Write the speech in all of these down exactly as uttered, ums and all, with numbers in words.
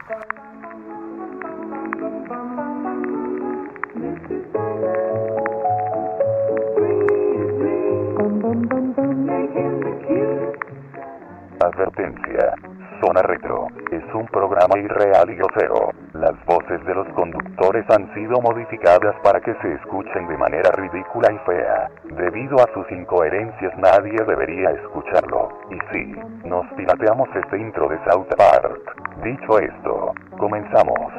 Advertencia. Zona Retro es un programa irreal y grosero. Las voces de los conductores han sido modificadas para que se escuchen de manera ridícula y fea. Debido a sus incoherencias nadie debería escucharlo. Y sí, nos pirateamos este intro de South Park. Dicho esto, comenzamos.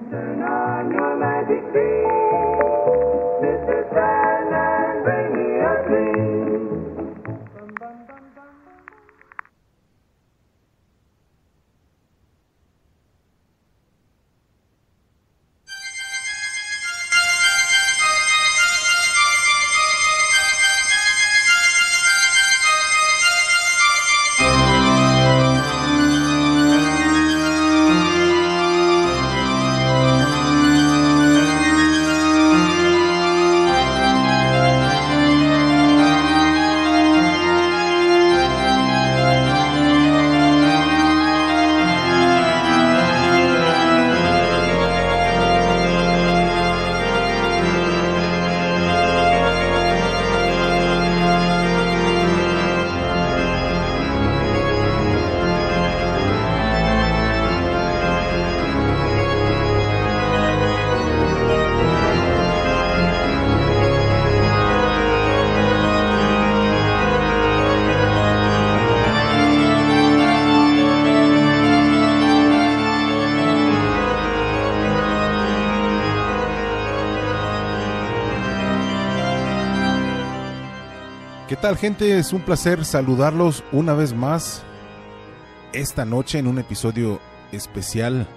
¿Qué tal, gente? Es un placer saludarlos una vez más esta noche en un episodio especial.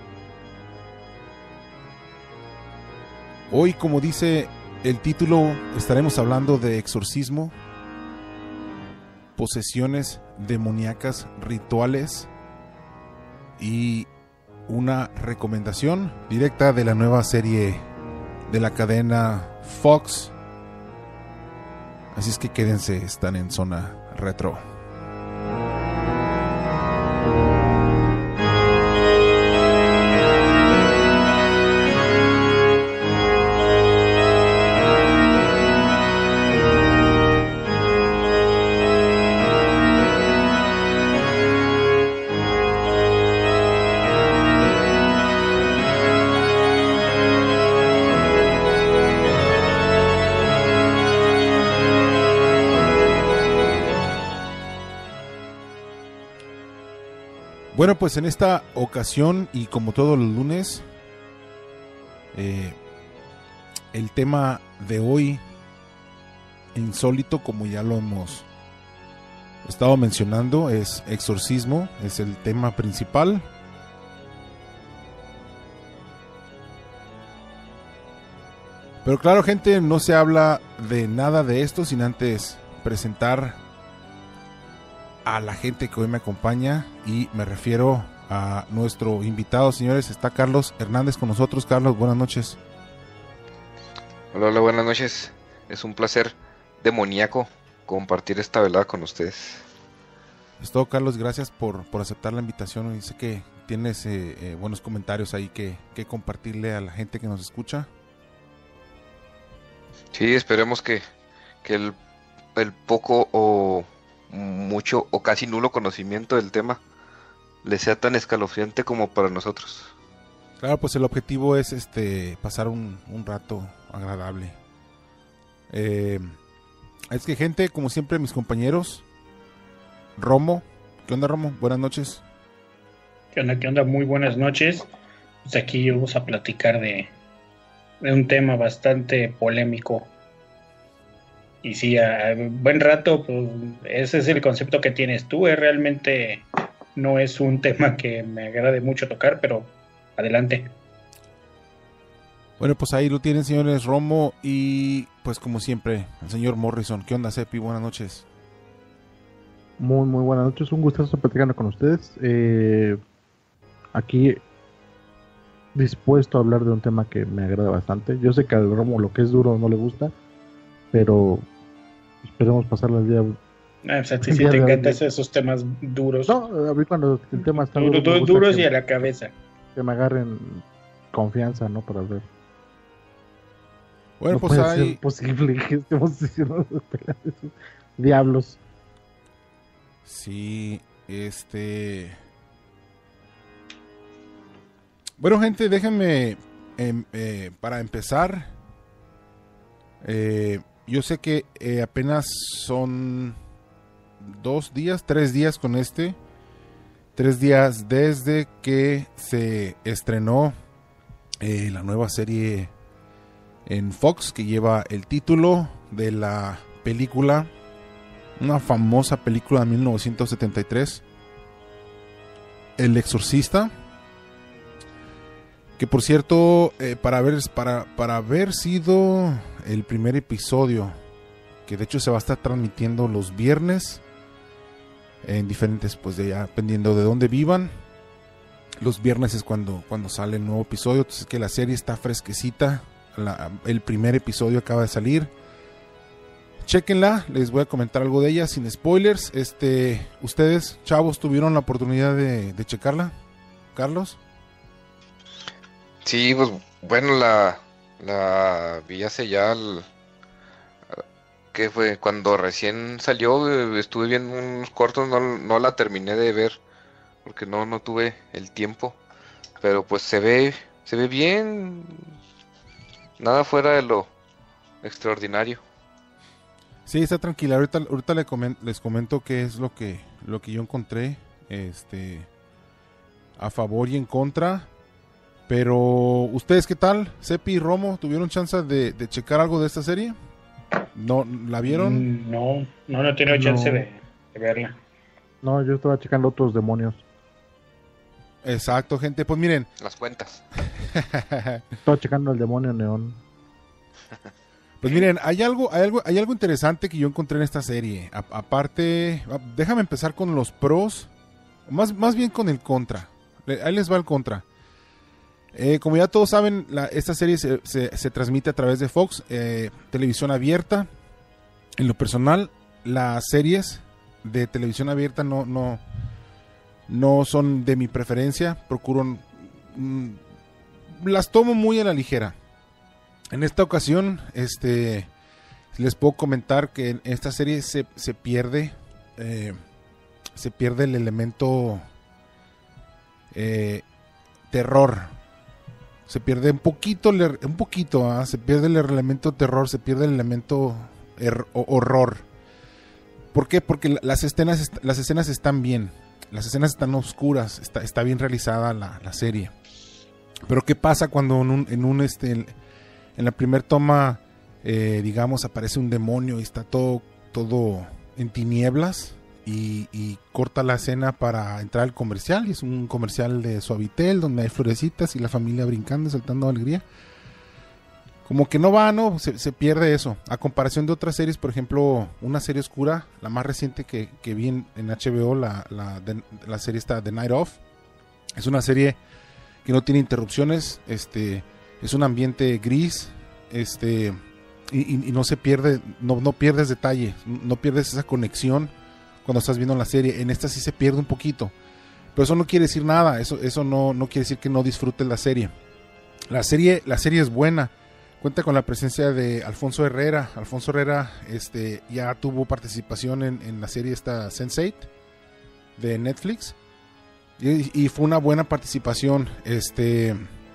Hoy, como dice el título, estaremos hablando de exorcismo, posesiones demoníacas, rituales y una recomendación directa de la nueva serie de la cadena Fox. Así es que quédense, están en Zona Retro. Bueno, pues en esta ocasión y como todos los lunes, eh, el tema de hoy, insólito, como ya lo hemos estado mencionando, es exorcismo, es el tema principal. Pero claro, gente, no se habla de nada de esto sin antes presentar a la gente que hoy me acompaña, y me refiero a nuestro invitado, señores. Está Carlos Hernández con nosotros. Carlos, buenas noches. Hola, hola, buenas noches. Es un placer demoníaco compartir esta velada con ustedes. Es todo, Carlos. Gracias por, por aceptar la invitación. Y sé que tienes eh, eh, buenos comentarios ahí que, que compartirle a la gente que nos escucha. Sí, esperemos que, que el, el poco o mucho o casi nulo conocimiento del tema le sea tan escalofriante como para nosotros. Claro, pues el objetivo es este pasar un, un rato agradable. Eh, es que, gente, como siempre, mis compañeros, Romo, ¿qué onda, Romo? Buenas noches. ¿Qué onda? ¿Qué onda? Muy buenas noches. Pues aquí vamos a platicar de, de un tema bastante polémico. Y sí, a buen rato, pues ese es el concepto que tienes tú. Eh, realmente no es un tema que me agrade mucho tocar, pero adelante. Bueno, pues ahí lo tienen, señores. Romo y, pues como siempre, el señor Morrison. ¿Qué onda, Cepi? Buenas noches. Muy, muy buenas noches. Un gustazo platicando con ustedes. Eh, aquí dispuesto a hablar de un tema que me agrada bastante. Yo sé que al Romo lo que es duro no le gusta, pero esperemos pasarla el día. Ah, o sea, si sí, te encantan esos temas duros. No, a mí cuando el tema está duro, duro, du- duros que... y a la cabeza. que me agarren confianza, ¿no? Para ver. Bueno, no pues puede hay... ser posible que estemos diciendo esos diablos. Sí, este... Bueno, gente, déjenme, eh, eh, para empezar, eh, yo sé que eh, apenas son dos días, tres días con este, tres días desde que se estrenó eh, la nueva serie en Fox, que lleva el título de la película, una famosa película de mil novecientos setenta y tres, El Exorcista. Que por cierto, eh, para, haber, para, para haber sido el primer episodio, que de hecho se va a estar transmitiendo los viernes, en diferentes, pues de ya, dependiendo de dónde vivan, los viernes es cuando, cuando sale el nuevo episodio, entonces que la serie está fresquecita, la, el primer episodio acaba de salir. Chéquenla, les voy a comentar algo de ella sin spoilers. Este, ustedes, chavos, tuvieron la oportunidad de, de checarla, Carlos. Sí, pues bueno, la, la vi hace ya, el, que fue cuando recién salió, eh, estuve viendo unos cortos, no, no la terminé de ver, porque no, no tuve el tiempo, pero pues se ve, se ve bien, nada fuera de lo extraordinario. Sí, está tranquila, ahorita, ahorita les, comento, les comento qué es lo que, lo que yo encontré, este, a favor y en contra. Pero, ¿ustedes qué tal? Cepi y Romo, ¿tuvieron chance de, de checar algo de esta serie? ¿No la vieron? No, no, no he tenido chance No. de, de verla. No, yo estaba checando otros demonios. Exacto, gente. Pues miren. Las cuentas. Estaba checando el demonio neón. Pues miren, hay algo, hay algo, hay algo interesante que yo encontré en esta serie. A, aparte, déjame empezar con los pros, más, más bien con el contra. Ahí les va el contra. Eh, como ya todos saben, la, esta serie se, se, se transmite a través de Fox, eh, televisión abierta. En lo personal, las series de televisión abierta no, no, no son de mi preferencia. Procuro, mm, las tomo muy a la ligera. En esta ocasión, este, les puedo comentar que en esta serie se, se pierde, eh, se pierde el elemento eh, terror. Se pierde un poquito, un poquito, ¿eh? Se pierde el elemento terror, se pierde el elemento er, horror. ¿Por qué? Porque las escenas, las escenas están bien, las escenas están oscuras, está, está bien realizada la, la serie. Pero ¿qué pasa cuando en un, en un este, en, en la primer toma, eh, digamos, aparece un demonio y está todo, todo en tinieblas? Y, y corta la escena para entrar al comercial, y es un comercial de Suavitel donde hay florecitas y la familia brincando y saltando de alegría. Como que no va, no, se, se pierde eso. A comparación de otras series, por ejemplo, una serie oscura, la más reciente que, que vi en, en H B O, la, la, de, la serie está The Night Of. Es una serie que no tiene interrupciones, este, es un ambiente gris, este, y, y, y no se pierde, no, no pierdes detalle, no pierdes esa conexión cuando estás viendo la serie. En esta sí se pierde un poquito, pero eso no quiere decir nada, eso, eso no, no quiere decir que no disfrutes la serie. La serie, la serie es buena, cuenta con la presencia de Alfonso Herrera. Alfonso Herrera este, ya tuvo participación en, en la serie esta sense eight de Netflix, y, y fue una buena participación. Este,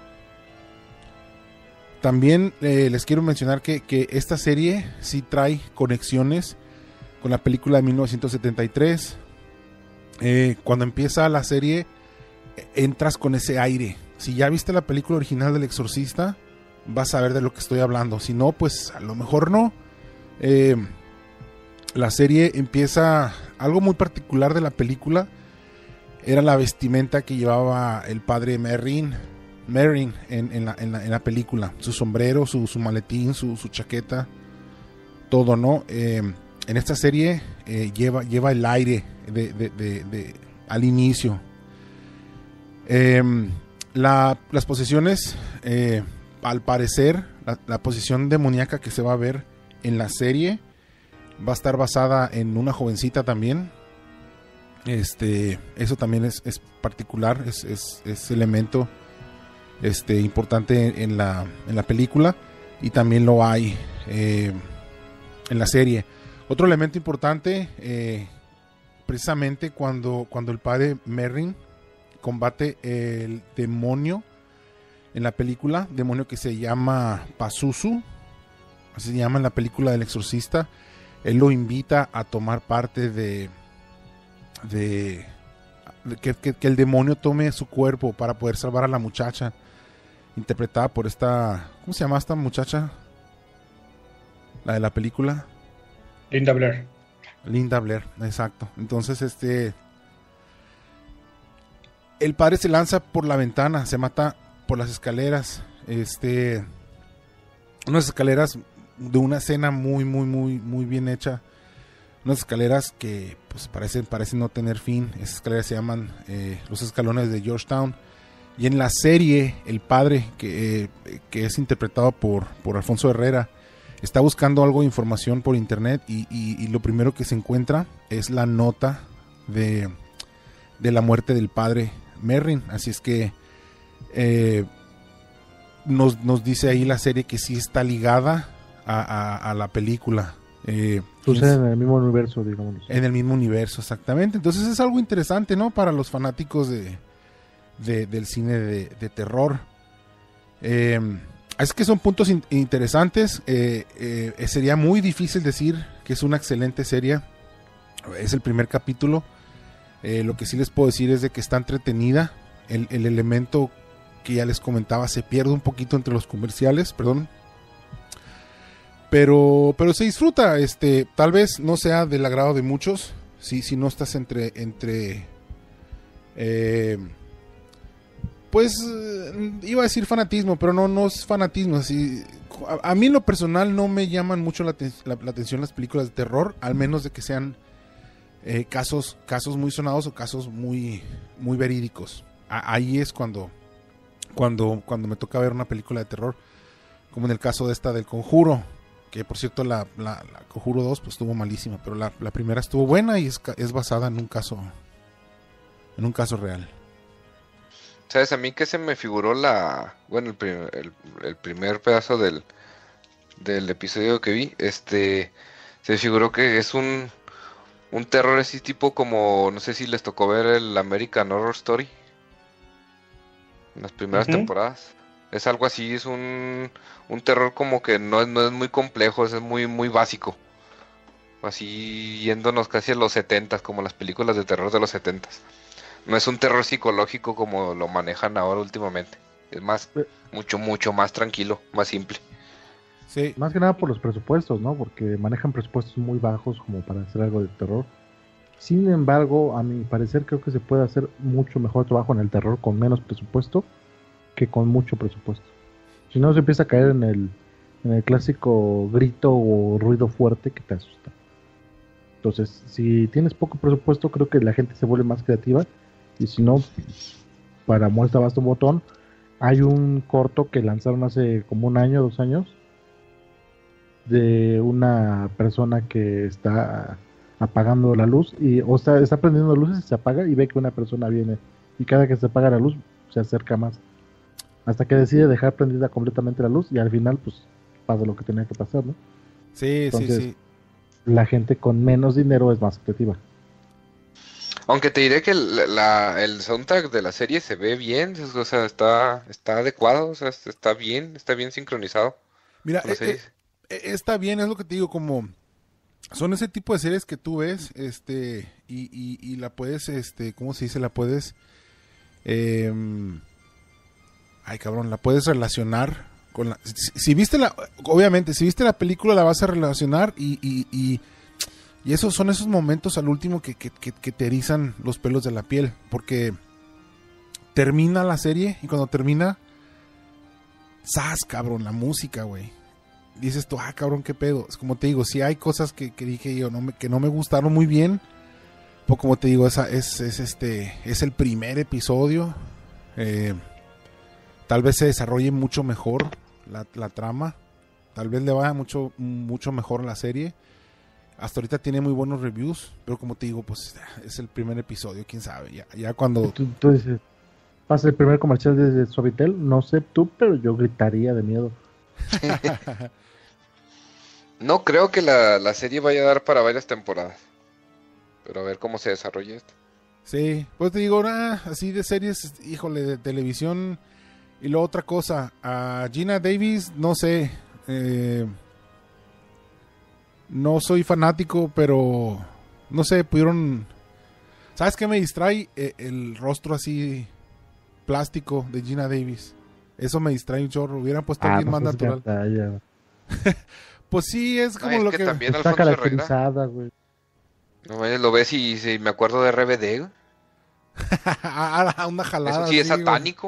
también eh, les quiero mencionar que, que esta serie sí trae conexiones con la película de mil novecientos setenta y tres. Eh, cuando empieza la serie, entras con ese aire. Si ya viste la película original del Exorcista, vas a ver de lo que estoy hablando. Si no, pues a lo mejor no. Eh, la serie empieza, algo muy particular de la película era la vestimenta que llevaba el padre Merrin, Merrin en, en, la, en, la, en la película. Su sombrero, su, su maletín, su, su chaqueta, todo, ¿no? Eh, En esta serie eh, lleva, lleva el aire de, de, de, de, al inicio. Eh, la, las posesiones, eh, al parecer, la, la posesión demoníaca que se va a ver en la serie va a estar basada en una jovencita también. Este, eso también es, es particular, es, es, es elemento este, importante en la, en la película, y también lo hay eh, en la serie. Otro elemento importante, eh, precisamente cuando, cuando el padre Merrin combate el demonio en la película, demonio que se llama Pazuzu, así se llama en la película del Exorcista. Él lo invita a tomar parte de, de, de que, que, que el demonio tome su cuerpo para poder salvar a la muchacha, interpretada por esta, ¿cómo se llama esta muchacha? La de la película. Linda Blair. Linda Blair, exacto. Entonces, este, el padre se lanza por la ventana, se mata por las escaleras, este, unas escaleras de una escena muy, muy, muy, muy bien hecha, unas escaleras que, pues, parecen, parecen no tener fin. Esas escaleras se llaman eh, los escalones de Georgetown. Y en la serie, el padre, que, eh, que es interpretado por, por Alfonso Herrera, está buscando algo de información por internet y, y, y lo primero que se encuentra es la nota de, de la muerte del padre Merrin. Así es que eh, nos, nos dice ahí la serie que sí está ligada a, a, a la película. Eh, Sucede en el mismo universo, digamos. En el mismo universo, exactamente. Entonces es algo interesante, ¿no? Para los fanáticos de, de del cine de, de terror. Eh, Es que son puntos in- interesantes. Eh, eh, sería muy difícil decir que es una excelente serie. Es el primer capítulo. Eh, lo que sí les puedo decir es de que está entretenida. El, el elemento que ya les comentaba se pierde un poquito entre los comerciales, perdón. Pero, pero se disfruta. Este, tal vez no sea del agrado de muchos. Si, si no estás entre, entre eh, pues iba a decir fanatismo, pero no, no es fanatismo. Así, a, a mí en lo personal no me llaman mucho la, la, la atención las películas de terror, al menos de que sean eh, casos, casos muy sonados o casos muy, muy verídicos. A, ahí es cuando, cuando, cuando me toca ver una película de terror, como en el caso de esta del Conjuro, que por cierto la, la, la Conjuro dos pues estuvo malísima, pero la, la primera estuvo buena y es, es basada en un caso, en un caso real. ¿Sabes? A mí que se me figuró la... Bueno, el, prim- el, el primer pedazo del, del episodio que vi, este... Se me figuró que es un... Un terror así tipo como... No sé si les tocó ver el American Horror Story. En las primeras Ujú. temporadas. Es algo así, es un... Un terror como que no es, no es muy complejo, es muy, muy básico. Así yéndonos casi a los setentas, como las películas de terror de los setentas. No es un terror psicológico como lo manejan ahora últimamente. Es más, mucho, mucho más tranquilo, más simple. Sí. Más que nada por los presupuestos, ¿no? Porque manejan presupuestos muy bajos como para hacer algo de terror. Sin embargo, a mi parecer creo que se puede hacer mucho mejor trabajo en el terror con menos presupuesto que con mucho presupuesto. Si no, se empieza a caer en el, en el clásico grito o ruido fuerte que te asusta. Entonces, si tienes poco presupuesto, creo que la gente se vuelve más creativa. Y si no, para muestra basta un botón. Hay un corto que lanzaron hace como un año, dos años, de una persona que está apagando la luz, y o sea, está prendiendo luces y se apaga y ve que una persona viene. Y cada que se apaga la luz, se acerca más. Hasta que decide dejar prendida completamente la luz y al final, pues, pasa lo que tenía que pasar, ¿no? Sí, Entonces, sí, sí. la gente con menos dinero es más creativa. Aunque te diré que el, la, el soundtrack de la serie se ve bien, o sea, está, está adecuado, o sea, está bien, está bien sincronizado Mira, con la eh, serie. eh, eh, está bien, es lo que te digo, como son ese tipo de series que tú ves, este, y, y, y la puedes, este, ¿cómo se dice? La puedes, eh, ay cabrón, la puedes relacionar con la, si, si viste la, obviamente, si viste la película la vas a relacionar y, y, y, y esos son esos momentos al último que, que, que, que te erizan los pelos de la piel, porque termina la serie y cuando termina, ¡zas, cabrón! La música, güey. Dices tú, ah, cabrón, qué pedo. Es como te digo, si hay cosas que, que dije yo no me, que no me gustaron muy bien. Pues como te digo, esa es, es este es el primer episodio. Eh, tal vez se desarrolle mucho mejor la, la trama. Tal vez le vaya mucho, mucho mejor la serie. Hasta ahorita tiene muy buenos reviews. Pero como te digo, pues es el primer episodio, quién sabe. Ya, ya cuando. Tú, tú dices, Pasa el primer comercial desde Suavitel. No sé tú, pero yo gritaría de miedo. No creo que la, la serie vaya a dar para varias temporadas. Pero a ver cómo se desarrolla esto. Sí, pues te digo, ah, así de series, híjole, de televisión. Y luego otra cosa, a Gina Davis, no sé, eh, no soy fanático, pero no sé, pudieron... ¿Sabes qué me distrae? Eh, el rostro así plástico de Gina Davis. Eso me distrae un chorro. Hubieran puesto a alguien más natural. Gandalla. Pues sí, es como Ah, es lo que, que... también Está Alfonso Herrera. caracterizada, güey. No, eh, lo ves y, y me acuerdo de R B D. güey. Ah, una jalada. Eso sí es así, güey. satánico.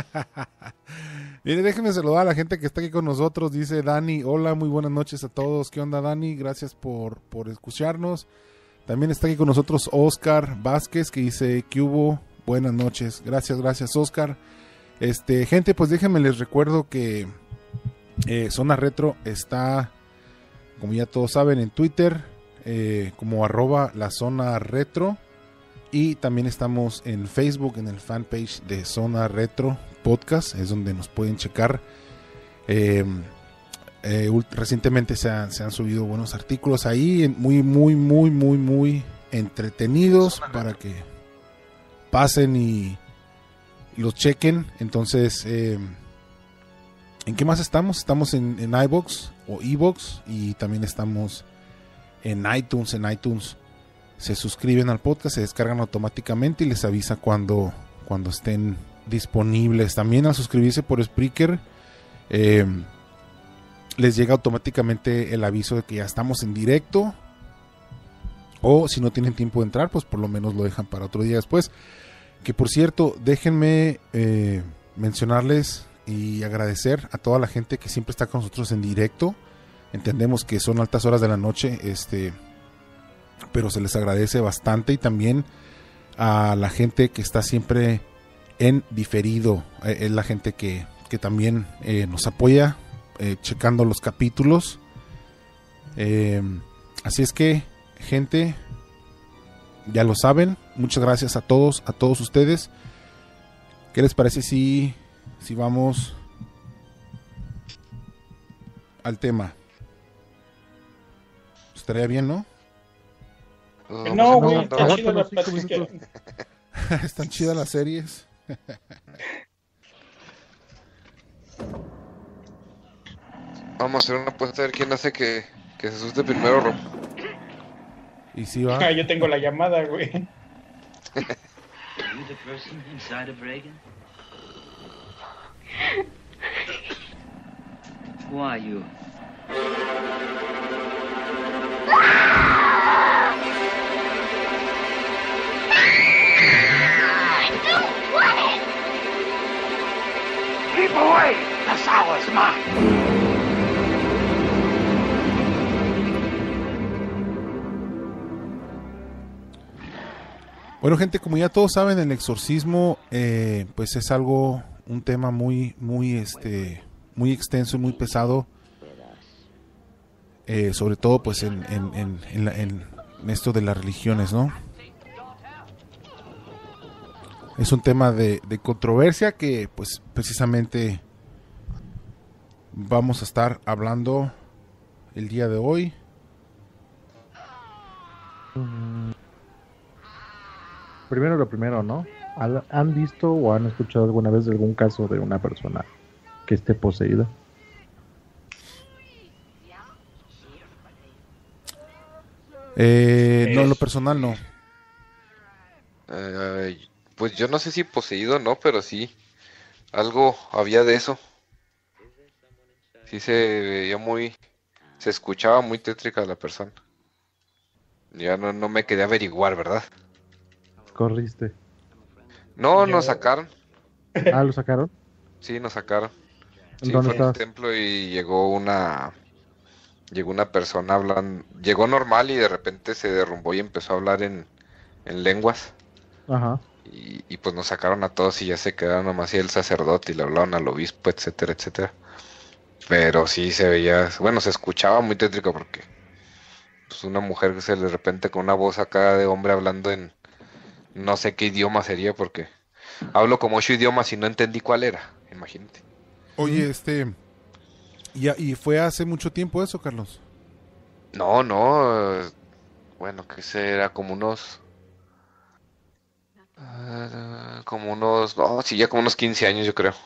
Mire, déjenme saludar a la gente que está aquí con nosotros. Dice Dani, hola, muy buenas noches a todos. ¿Qué onda, Dani? Gracias por, por escucharnos. También está aquí con nosotros Oscar Vázquez, que dice, ¿qué hubo? Buenas noches. Gracias, gracias, Oscar. Este, gente, pues déjenme les recuerdo que eh, Zona Retro está, como ya todos saben, en Twitter, eh, como arroba la Zona Retro. Y también estamos en Facebook, en el fanpage de Zona Retro Podcast, es donde nos pueden checar. Eh, eh, recientemente se, ha, se han subido buenos artículos ahí, muy, muy, muy, muy, muy entretenidos para que pasen y, y los chequen. Entonces, eh, ¿en qué más estamos? Estamos en, en iVoox o iVoox y también estamos en iTunes, en iTunes. Se suscriben al podcast, se descargan automáticamente y les avisa cuando, cuando estén disponibles. También al suscribirse por Spreaker, eh, les llega automáticamente el aviso de que ya estamos en directo. O si no tienen tiempo de entrar, pues por lo menos lo dejan para otro día después. Que por cierto, déjenme eh, mencionarles y agradecer a toda la gente que siempre está con nosotros en directo. Entendemos que son altas horas de la noche, este... pero se les agradece bastante, y también a la gente que está siempre en diferido, eh, es la gente que, que también eh, nos apoya eh, checando los capítulos. Eh, así es que, gente, ya lo saben, muchas gracias a todos, a todos ustedes. ¿Qué les parece si, si vamos al tema? Estaría bien, ¿no? No, güey, No, está no, chido la cinco plática. minutos. Están chidas las series. Vamos a hacer una apuesta a ver quién hace que, que se asuste primero, Rob. Y sí va. Ah, yo tengo la llamada, güey. Are you the person inside of Reagan? Who are you? Keep away! The sour's mine! Bueno, gente, como ya todos saben, el exorcismo eh, pues es algo, un tema muy, muy, este, muy extenso y muy pesado, eh, sobre todo pues en, en, en, en, la- en esto de las religiones, ¿no? Es un tema de, de controversia que pues precisamente vamos a estar hablando el día de hoy. Mm. Primero lo primero, ¿no? ¿Al- ¿Han visto o han escuchado alguna vez de algún caso de una persona que esté poseída? Eh, no, en lo personal no. Eh, pues yo no sé si poseído o no, pero sí, algo había de eso. Sí se veía muy, se escuchaba muy tétrica la persona. Ya no, no me quedé a averiguar, ¿verdad? Corriste. No, Yo- nos sacaron, Ah, ¿lo sacaron? sí, nos sacaron. Sí, ¿Dónde fue en un estabas? templo y llegó una, llegó una persona hablando, llegó normal y de repente se derrumbó y empezó a hablar en, en lenguas. Ajá. Y, y pues nos sacaron a todos y ya se quedaron nomás y el sacerdote y le hablaron al obispo, etcétera, etcétera. Pero sí se veía, bueno, se escuchaba muy tétrico porque pues una mujer que se de repente con una voz acá de hombre hablando en no sé qué idioma sería porque hablo como ocho idiomas y no entendí cuál era, imagínate. Oye, este... ¿Y, y fue hace mucho tiempo eso, Carlos? No, no, eh, bueno, que será como unos... ah, como unos... No, sí, ya como unos quince años, yo creo.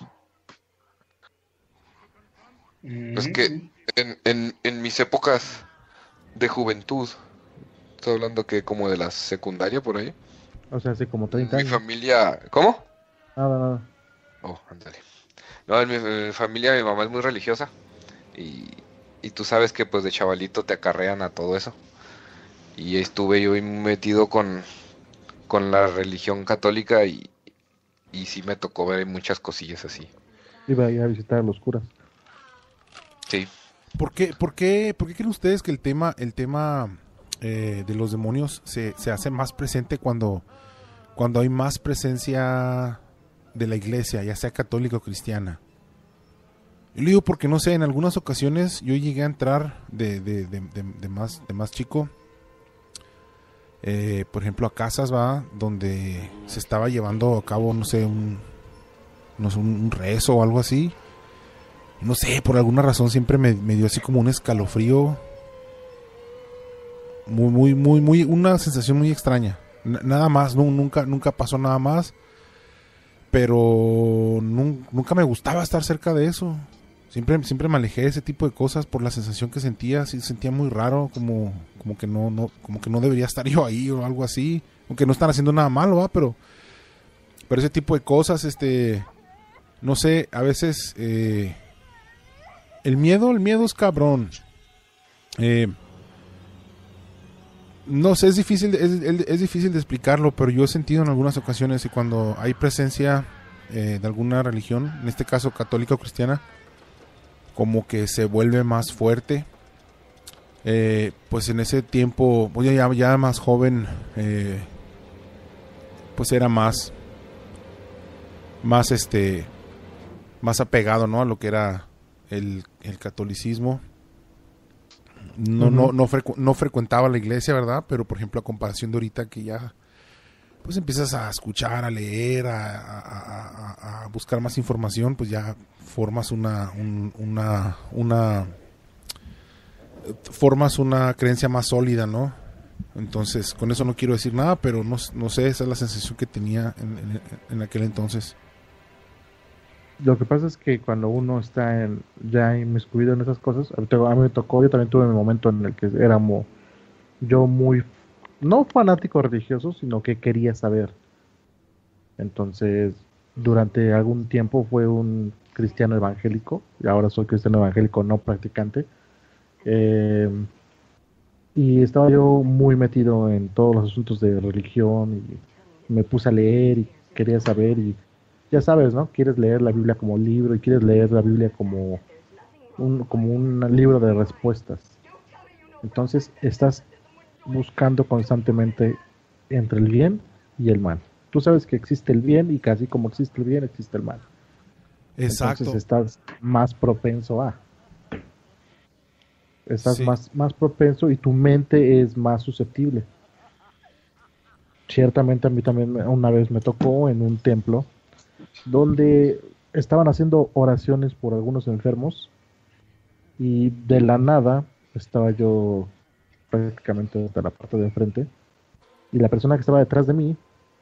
Es que Mm, en, en, en mis épocas de juventud, estoy hablando que como de la secundaria por ahí, O sea, hace como treinta mi años. familia... ¿Cómo? Nada, nada. Oh, ándale. No, en mi, en mi familia mi mamá es muy religiosa y, y tú sabes que pues de chavalito te acarrean a todo eso. Y estuve yo ahí metido con, con la religión católica y, y sí me tocó ver muchas cosillas así. Iba a ir a visitar a los curas. Sí, ¿Por qué, por qué, por qué creen ustedes que el tema, el tema eh, de los demonios se, se hace más presente cuando, cuando hay más presencia de la iglesia, ya sea católica o cristiana? Yo le digo porque, no sé, en algunas ocasiones yo llegué a entrar de, de, de, de, de más, de más chico, eh, por ejemplo, a casas, va, donde se estaba llevando a cabo, no sé, un, no sé, un, un rezo o algo así. No sé, por alguna razón siempre me, me dio así como un escalofrío. Muy, muy, muy, muy, una sensación muy extraña. N- nada más, no, nunca, nunca pasó nada más. Pero nun- nunca me gustaba estar cerca de eso. Siempre, siempre me alejé de ese tipo de cosas por la sensación que sentía. Sí, sentía muy raro, como, como que no, no, como que no debería estar yo ahí o algo así. Aunque no están haciendo nada malo, ¿va? Pero, pero ese tipo de cosas, este, no sé, a veces eh, el miedo, el miedo es cabrón. Eh, no sé, es difícil, es, es- es difícil de explicarlo, pero yo he sentido en algunas ocasiones que cuando hay presencia eh, de alguna religión, en este caso católica o cristiana, como que se vuelve más fuerte. Eh, pues en ese tiempo, pues ya, ya más joven, eh, pues era más, más este, más apegado, ¿no? A lo que era el, el catolicismo. No, no, Ujú. no, frecu- no frecuentaba la iglesia, ¿verdad? Pero por ejemplo, a comparación de ahorita que ya pues empiezas a escuchar, a leer, a, a- a- a- a buscar más información, pues ya formas una, un- una, una, formas una creencia más sólida, ¿no? Entonces, con eso no quiero decir nada, pero no, no sé, esa es la sensación que tenía en, en- en aquel entonces. Lo que pasa es que cuando uno está en, ya inmiscuido en esas cosas, a mí te- a mí me tocó, yo también tuve mi momento en el que éramos yo muy, no fanático religioso, sino que quería saber. Entonces, durante algún tiempo fue un cristiano evangélico, y ahora soy cristiano evangélico no practicante. Eh, y estaba yo muy metido en todos los asuntos de religión y me puse a leer y quería saber y ya sabes, ¿no? Quieres leer la Biblia como libro y quieres leer la Biblia como un, como un libro de respuestas. Entonces estás buscando constantemente entre el bien y el mal. Tú sabes que existe el bien y casi como existe el bien, existe el mal. Entonces Exacto, estás más propenso a, estás sí. más, más propenso y tu mente es más susceptible. Ciertamente a mí también me- una vez me tocó en un templo donde estaban haciendo oraciones por algunos enfermos y de la nada estaba yo prácticamente hasta la parte de enfrente y la persona que estaba detrás de mí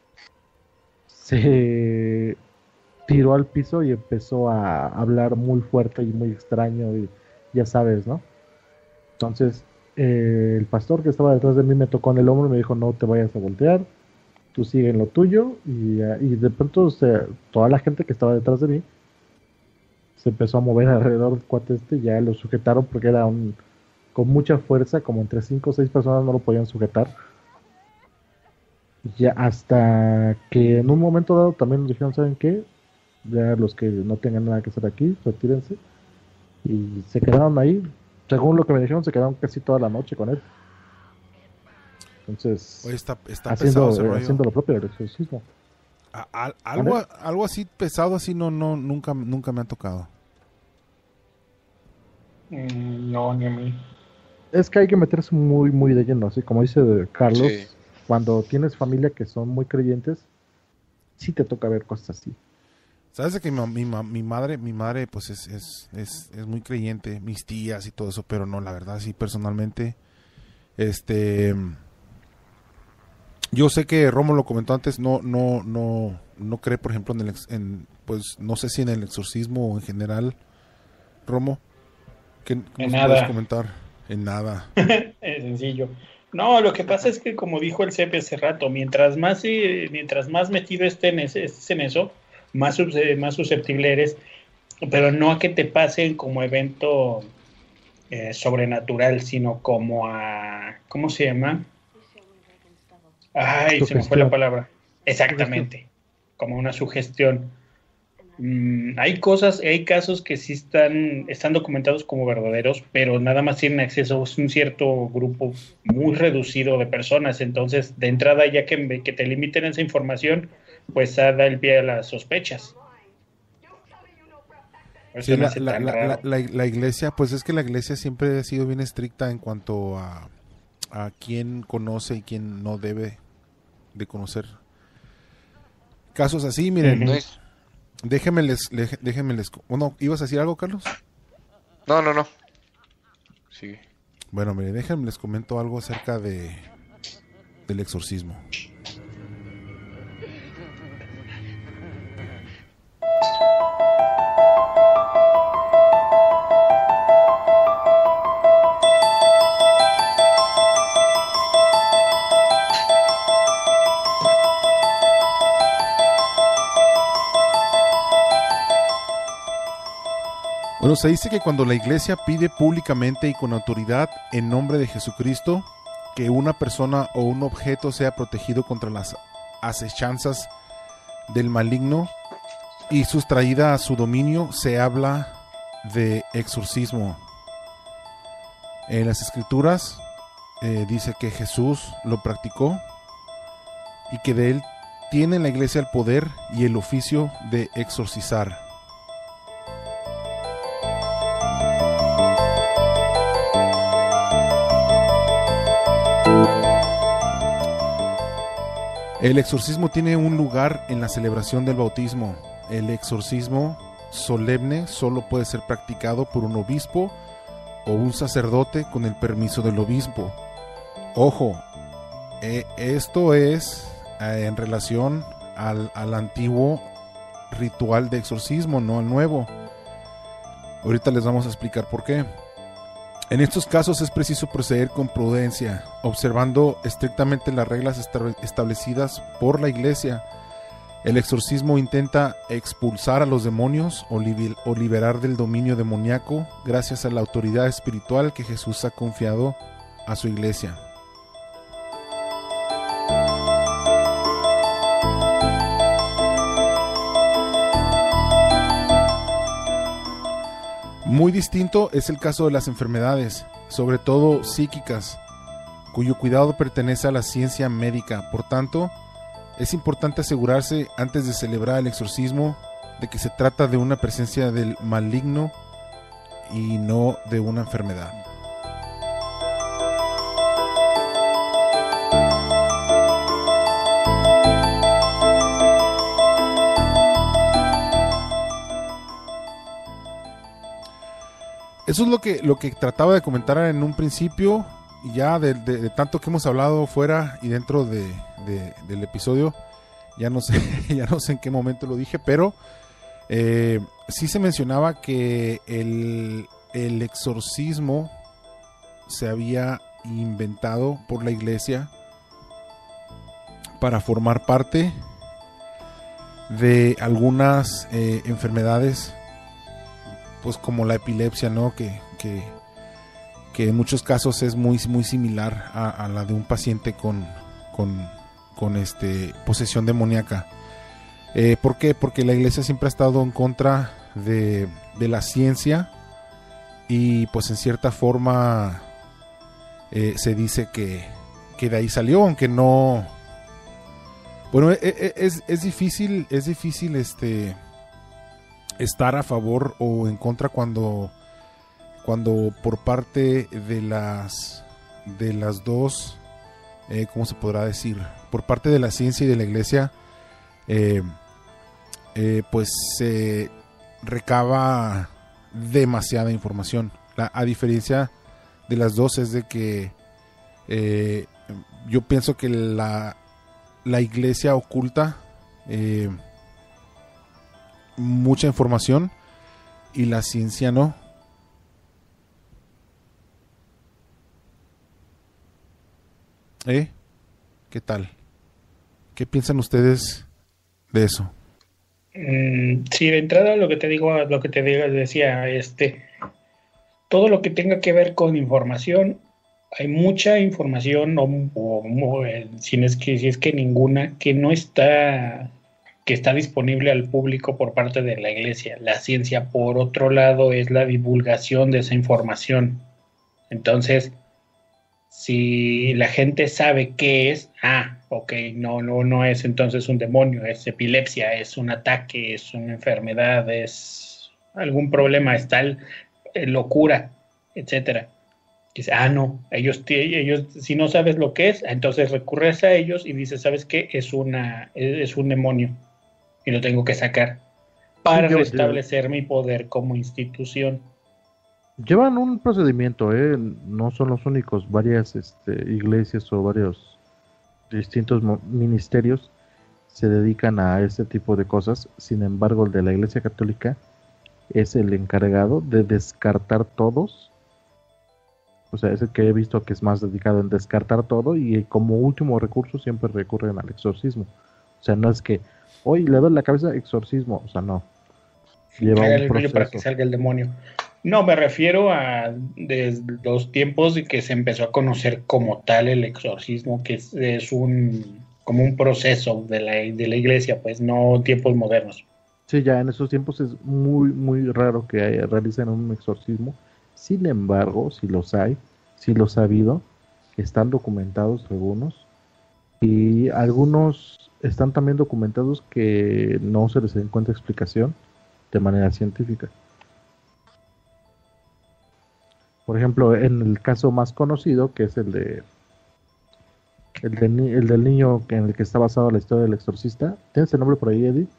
se tiró al piso y empezó a hablar muy fuerte y muy extraño y ya sabes, ¿no? Entonces eh, el pastor que estaba detrás de mí me tocó en el hombro y me dijo no te vayas a voltear, tú sigue en lo tuyo y, eh, y de pronto se, toda la gente que estaba detrás de mí se empezó a mover alrededor del cuate este y ya lo sujetaron porque era un con mucha fuerza, como entre cinco o seis personas no lo podían sujetar. Ya hasta que en un momento dado también nos dijeron, ¿saben qué? Ya los que no tengan nada que hacer aquí, retírense. Y se quedaron ahí. Según lo que me dijeron, se quedaron casi toda la noche con él. Oye, Entonces, está, está pesado haciendo, ese eh, rollo. haciendo lo propio del exorcismo. A- al- ¿Vale? algo, algo así pesado así no, no, nunca, nunca me ha tocado. mm, no, ni a mí. Es que hay que meterse muy, muy de lleno. Así como dice sí. Carlos, cuando tienes familia que son muy creyentes, sí te toca ver cosas así. Sabes de que mi, mi, mi madre, mi madre pues es, es, es, es muy creyente, mis tías y todo eso, pero no, la verdad sí, personalmente, este, yo sé que Romo lo comentó antes, no, no, no, no cree, por ejemplo, en el, ex- en, pues no sé si en el exorcismo o en general, Romo, ¿qué cómo En se nada. puedes comentar? En nada. Es sencillo. No, lo que pasa es que, como dijo el Cepe hace rato, mientras más, eh, mientras más metido esté en, ese- estés en eso, más, sus- eh, más susceptible eres, pero no a que te pasen como evento eh, sobrenatural, sino como a, ¿cómo se llama? Ay, se me fue la Sugestión. palabra. Exactamente, como una sugestión. Mm, hay cosas, hay casos que sí están, están documentados como verdaderos, pero nada más tienen acceso a un cierto grupo muy reducido de personas. Entonces, de entrada, ya que, que te limiten esa información, pues ah, da el pie a las sospechas. Por eso Sí, me la, hace la, tan la, raro. la, la- la iglesia, pues es que la iglesia siempre ha sido bien estricta en cuanto a, a quién conoce y quién no debe de conocer. Casos así, miren, No Ujú. es- déjenme les, le- déjenme les... Bueno, ¿ibas a decir algo, Carlos? no, no, no. Sí. Bueno, mire, déjenme les comento algo acerca de del exorcismo. Bueno, se dice que cuando la iglesia pide públicamente y con autoridad en nombre de Jesucristo que una persona o un objeto sea protegido contra las acechanzas del maligno y sustraída a su dominio, se habla de exorcismo. En las escrituras eh, dice que Jesús lo practicó y que de él tiene la iglesia el poder y el oficio de exorcizar. El exorcismo tiene un lugar en la celebración del bautismo. El exorcismo solemne solo puede ser practicado por un obispo o un sacerdote con el permiso del obispo. Ojo, eh, esto es eh, en relación al, al antiguo ritual de exorcismo, no al nuevo. Ahorita les vamos a explicar por qué. En estos casos es preciso proceder con prudencia, observando estrictamente las reglas establecidas por la Iglesia. El exorcismo intenta expulsar a los demonios o, li- o liberar del dominio demoníaco gracias a la autoridad espiritual que Jesús ha confiado a su Iglesia. Muy distinto es el caso de las enfermedades, sobre todo psíquicas, cuyo cuidado pertenece a la ciencia médica. Por tanto, es importante asegurarse antes de celebrar el exorcismo de que se trata de una presencia del maligno y no de una enfermedad. Eso es lo que, lo que trataba de comentar en un principio, ya de, de, de tanto que hemos hablado fuera y dentro de, de, del episodio. Ya no sé, ya no sé en qué momento lo dije, pero eh, sí se mencionaba que el, el exorcismo se había inventado por la iglesia para formar parte de algunas eh, enfermedades, pues como la epilepsia, ¿no? Que, que, que en muchos casos es muy, muy similar a, a la de un paciente con, con, con este, posesión demoníaca. Eh, ¿Por qué? Porque la iglesia siempre ha estado en contra de, de la ciencia y pues en cierta forma eh, se dice que, que de ahí salió, aunque no... Bueno, es, es, es difícil, es difícil este... estar a favor o en contra cuando cuando por parte de las de las dos eh, ¿cómo se podrá decir? Por parte de la ciencia y de la iglesia eh, eh, pues se recaba demasiada información. La, a diferencia de las dos es de que eh, yo pienso que la, la iglesia oculta eh, mucha información y la ciencia no. ¿Eh? ¿Qué tal? ¿Qué piensan ustedes de eso? Mm, sí, de entrada lo que te digo, lo que te digo, decía, este, todo lo que tenga que ver con información, hay mucha información, o, o- o, eh, si no es que, si es que ninguna, que no está, que está disponible al público por parte de la iglesia. La ciencia, por otro lado, es la divulgación de esa información. Entonces, si la gente sabe qué es, ah, ok, no, no, no es entonces un demonio, es epilepsia, es un ataque, es una enfermedad, es algún problema, es tal eh, locura, etcétera. Dice, ah, no, ellos, ti- ellos, si no sabes lo que es, entonces recurres a ellos y dices, ¿sabes qué? Es una, es, es un demonio y lo tengo que sacar para Sí, yo- yo- restablecer mi poder como institución. Llevan un procedimiento, ¿eh? No son los únicos. Varias este, iglesias o varios distintos mo- ministerios se dedican a este tipo de cosas. Sin embargo, el de la Iglesia Católica es el encargado de descartar todos. O sea, es el que he visto que es más dedicado en descartar todo y como último recurso siempre recurren al exorcismo. O sea, no es que, hoy le doy la cabeza, exorcismo. O sea, no. Lleva Era un el rollo para que proceso. salga el demonio. No, me refiero a desde los tiempos de que se empezó a conocer como tal el exorcismo, que es, es un como un proceso de la, de la iglesia, pues no tiempos modernos. Sí, ya en esos tiempos es muy, muy raro que haya- realicen un exorcismo. Sin embargo, si los hay, si los ha habido, están documentados algunos. Y algunos están también documentados que no se les encuentra explicación de manera científica. Por ejemplo, en el caso más conocido, que es el de el, de ni- el del niño que- en el que está basada la historia del exorcista. ¿Tienes el nombre por ahí, Eddie?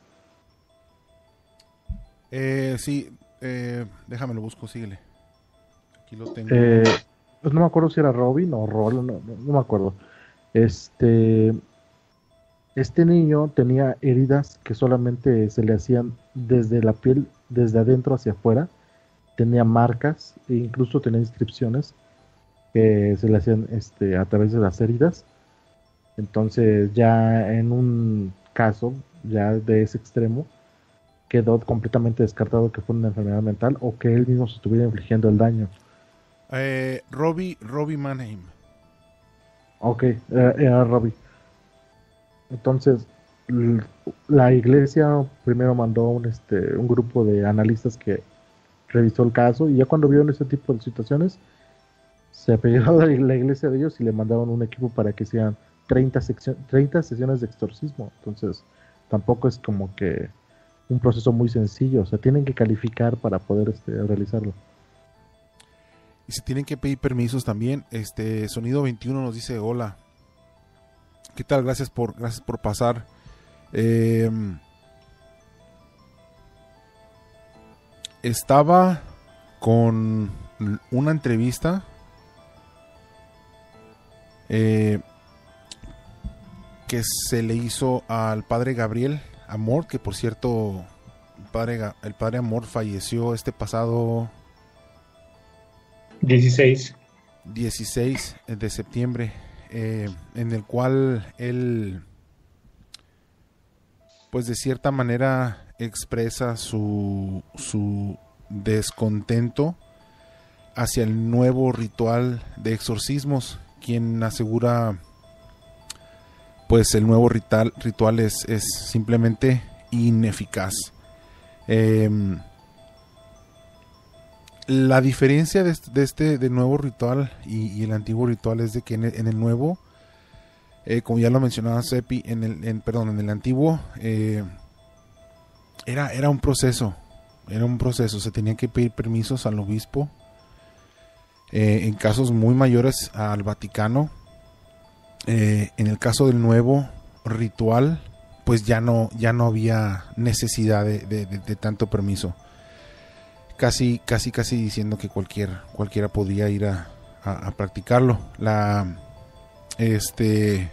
Eh, sí, eh, déjame lo busco, síguele. Aquí lo tengo. Eh, pues no me acuerdo si era Robin o Rol, no, no- no me acuerdo. Este, este niño tenía heridas que solamente se le hacían desde la piel, desde adentro hacia afuera. Tenía marcas e incluso tenía inscripciones que se le hacían este, a través de las heridas. Entonces ya en un caso ya de ese extremo quedó completamente descartado que fue una enfermedad mental o que él mismo se estuviera infligiendo el daño. Eh, Robbie, Robbie Mannheim. Ok, era, era Robbie. Entonces, l- la iglesia primero mandó un, este, un grupo de analistas que revisó el caso y ya cuando vieron ese tipo de situaciones, se apellidó a la iglesia de ellos y le mandaron un equipo para que hicieran treinta, seccio- treinta sesiones de exorcismo. Entonces, tampoco es como que un proceso muy sencillo, o sea, tienen que calificar para poder este, realizarlo. Y se tienen que pedir permisos también. Este Sonido veintiuno nos dice hola. ¿Qué tal? Gracias por, gracias por pasar. Eh, estaba con una entrevista eh, que se le hizo al padre Gabriel Amor, que por cierto, el padre, Ga- el padre Amor falleció este pasado dieciséis. dieciséis de septiembre, eh, en el cual él, pues de cierta manera, expresa su, su descontento hacia el nuevo ritual de exorcismos, quien asegura, pues el nuevo ritual, ritual es, es simplemente ineficaz. Eh, La diferencia de este, de este de nuevo ritual y, y el antiguo ritual es de que en el, en el nuevo, eh, como ya lo mencionaba Sepi, en el, en, perdón, en el antiguo eh, era, era un proceso, era un proceso, se tenían que pedir permisos al obispo, eh, en casos muy mayores al Vaticano. Eh, en el caso del nuevo ritual, pues ya no, ya no había necesidad de, de, de, de tanto permiso. Casi, casi, casi diciendo que cualquier, cualquiera podía ir a, a, a practicarlo. La, este,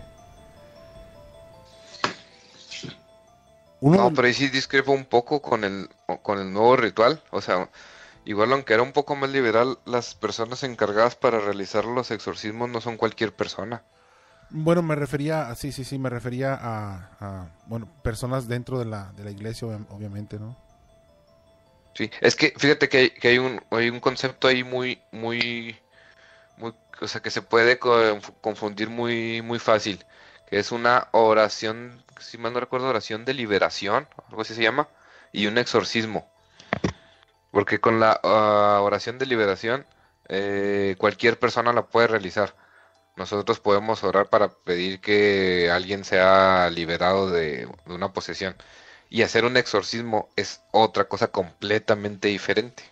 uno no, pero ahí sí discrepo un poco con el, con el nuevo ritual. O sea, igual aunque era un poco más liberal, las personas encargadas para realizar los exorcismos no son cualquier persona. Bueno, me refería, a, sí, sí, sí, me refería a, a bueno, personas dentro de la, de la iglesia, obviamente, ¿no? Sí, es que fíjate que hay, que hay un hay un concepto ahí muy muy muy, o sea, que se puede confundir muy muy fácil, que es una oración, si mal no recuerdo, oración de liberación, algo así se llama, y un exorcismo. Porque con la uh, oración de liberación eh, cualquier persona la puede realizar. Nosotros podemos orar para pedir que alguien sea liberado de, de una posesión. Y hacer un exorcismo es otra cosa completamente diferente.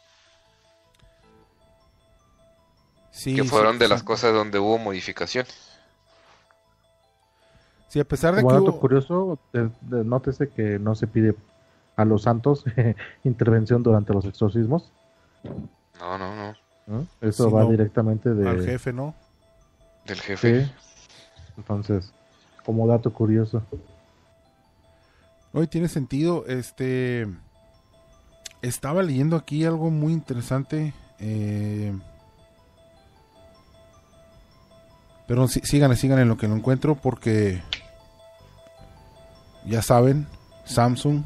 Sí, que fueron sí, de sí. las cosas donde hubo modificación. Sí, a pesar de Como que dato hubo... curioso, de, de, nótese que no se pide a los santos intervención durante los exorcismos. No, no, no. ¿Eh? Eso sí, va no, directamente de... al jefe, ¿no? Del jefe. Sí. Entonces, como dato curioso. Hoy tiene sentido. Este, estaba leyendo aquí algo muy interesante. Eh, pero sí, síganle, síganle en lo que lo encuentro, porque ya saben, Samsung.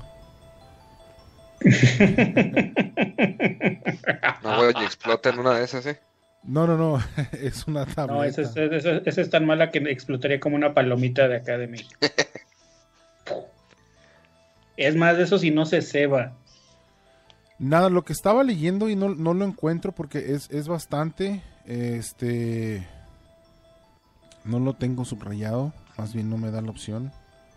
No, güey, y explota en una de esas, ¿eh? No, no, no, es una tableta. No, esa es, esa, esa es tan mala que explotaría como una palomita de acá de México. Es más, de eso si no se ceba. Nada, lo que estaba leyendo y no, no lo encuentro porque es, es bastante, este, no lo tengo subrayado, más bien no me da la opción.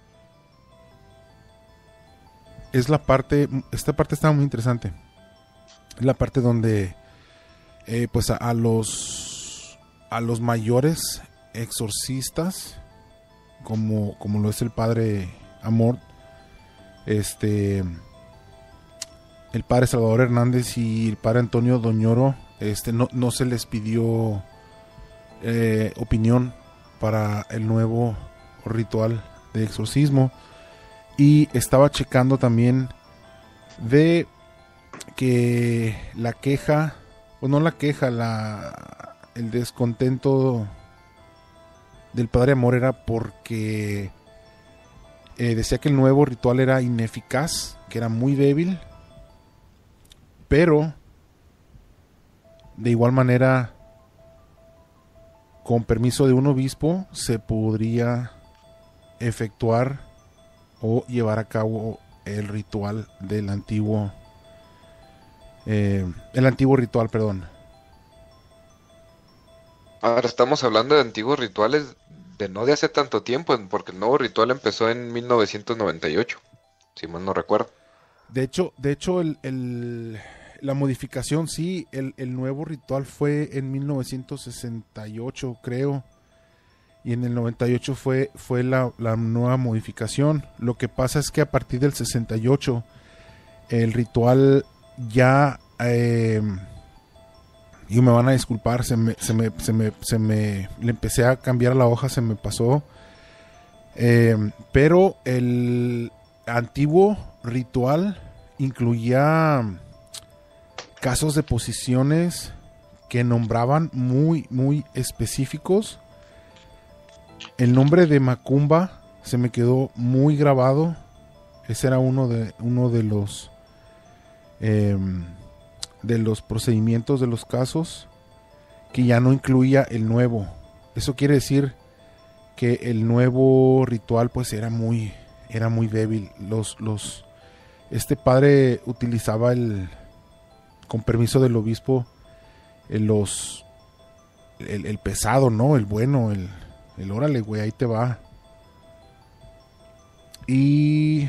Es la parte, esta parte está muy interesante. Es la parte donde, eh, pues a, a los, a los mayores exorcistas, como, como lo es el padre Amor, este, el padre Salvador Hernández y el padre Antonio Doñoro, este, no, no se les pidió eh, opinión para el nuevo ritual de exorcismo. Y estaba checando también de que la queja, o no la queja, la, el descontento del padre Amor era porque eh, decía que el nuevo ritual era ineficaz, que era muy débil, pero de igual manera, con permiso de un obispo, se podría efectuar o llevar a cabo el ritual del antiguo eh, el antiguo ritual, perdón. Ahora estamos hablando de antiguos rituales de no de hace tanto tiempo, porque el nuevo ritual empezó en mil novecientos noventa y ocho, si mal no recuerdo. De hecho, de hecho el, el, la modificación, sí, el, el nuevo ritual fue en mil novecientos sesenta y ocho, creo. Y en el noventa y ocho fue, fue la, la nueva modificación. Lo que pasa es que a partir del sesenta y ocho el ritual ya... Eh, y me van a disculpar, se me, se me, se me, se me, le empecé a cambiar la hoja, se me pasó. Eh, pero el antiguo ritual incluía casos de posiciones que nombraban muy, muy específicos. El nombre de Macumba se me quedó muy grabado. Ese era uno de uno de los eh, de los procedimientos de los casos, que ya no incluía el nuevo. Eso quiere decir que el nuevo ritual pues era muy era muy débil. Los los este padre utilizaba el, con permiso del obispo, el, los el, el pesado, ¿no? El bueno, el El órale, güey, ahí te va. Y...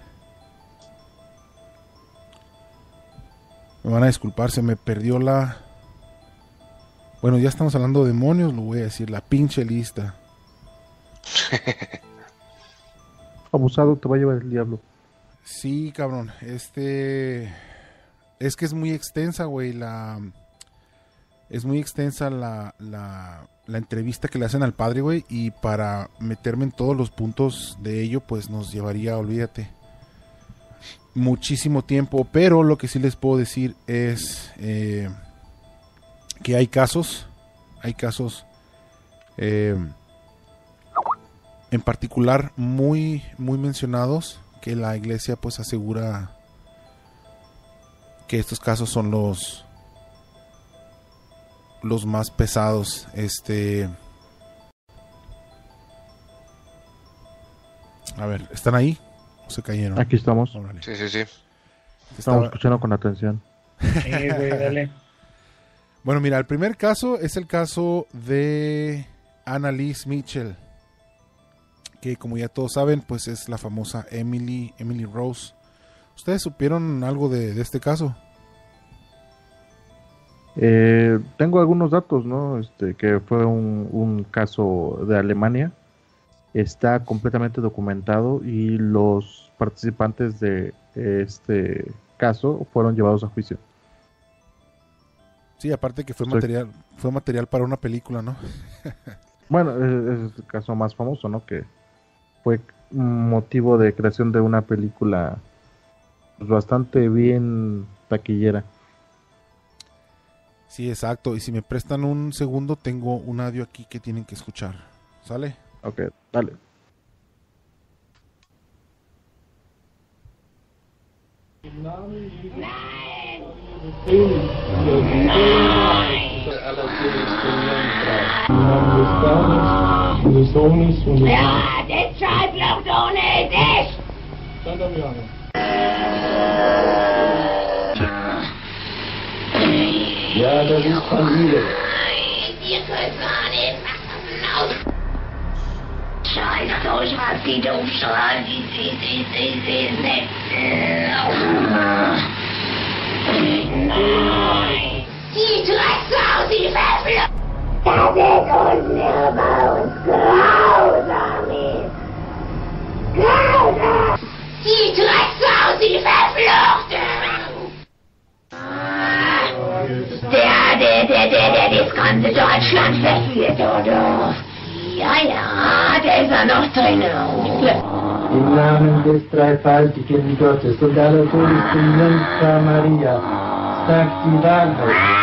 me van a disculpar, se me perdió la... Bueno, ya estamos hablando de demonios, lo voy a decir, la pinche lista. abusado, te va a llevar el diablo. Sí, cabrón, este... Es que es muy extensa, güey, la... Es muy extensa la, la, la entrevista que le hacen al padre, güey, y para meterme en todos los puntos de ello, pues nos llevaría, olvídate, muchísimo tiempo. Pero lo que sí les puedo decir es eh, que hay casos, hay casos eh, en particular muy, muy mencionados, que la iglesia pues asegura que estos casos son los los más pesados. Este, a ver, ¿están ahí? ¿O se cayeron? Aquí estamos. Órale. Sí, sí, sí. Estamos Estaba- escuchando con atención. Sí, güey, dale. Bueno, mira, el primer caso es el caso de Annalise Mitchell, que como ya todos saben, pues es la famosa Emily, Emily Rose. ¿Ustedes supieron algo de, de este caso? Eh, tengo algunos datos, ¿no? Este, que fue un, un caso de Alemania. Está completamente documentado y los participantes de este caso fueron llevados a juicio. Sí, aparte que fue Soy- material, fue material para una película, ¿no? Bueno, es, es el caso más famoso, ¿no? Que fue motivo de creación de una película pues, bastante bien taquillera. Sí, exacto. Y si me prestan un segundo, tengo un audio aquí que tienen que escuchar. ¿Sale? Ok, dale. Ja, deshalb noch ohne dich! Ja, das ist Familie. Ihr könnt gar nicht machen. Scheiß durch, was die doof schreien. Sie, sie, sie, sie, sie, sie. Nein! Die Drecksau, sie verflucht! Das ist unnahbar und grausam ist. Grausam! Die Drecksau, sie verflucht! Der, der, der, der, der das ganze Deutschland verführt, oder? Ja, ja, der ist ja noch drin. Im Namen des dreifaltigen Gottes und aller Todesten Jungfrau Maria, sagt die Wahrheit.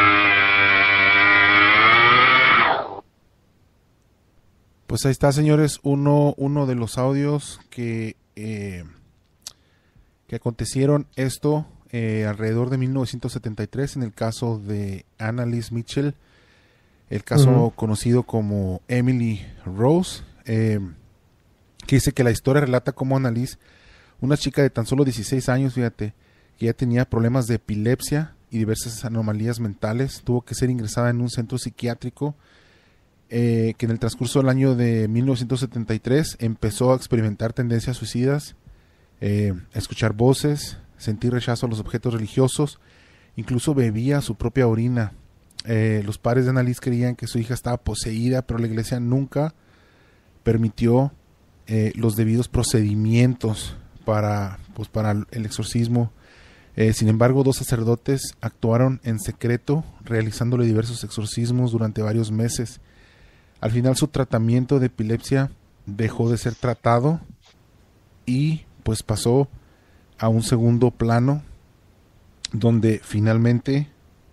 Pues ahí está, señores, uno, uno de los audios que, eh, que acontecieron esto eh, alrededor de mil novecientos setenta y tres en el caso de Annalise Mitchell, el caso Ujú. conocido como Emily Rose, eh, que dice que la historia relata cómo Annalise, una chica de tan solo dieciséis años, fíjate, que ya tenía problemas de epilepsia y diversas anomalías mentales, tuvo que ser ingresada en un centro psiquiátrico. Eh, que en el transcurso del año de mil novecientos setenta y tres empezó a experimentar tendencias suicidas, eh, a escuchar voces, sentir rechazo a los objetos religiosos, incluso bebía su propia orina. Eh, los padres de Annalise creían que su hija estaba poseída, pero la iglesia nunca permitió eh, los debidos procedimientos para, pues, para el exorcismo. Eh, sin embargo, dos sacerdotes actuaron en secreto, realizándole diversos exorcismos durante varios meses. Al final su tratamiento de epilepsia dejó de ser tratado y pues pasó a un segundo plano, donde finalmente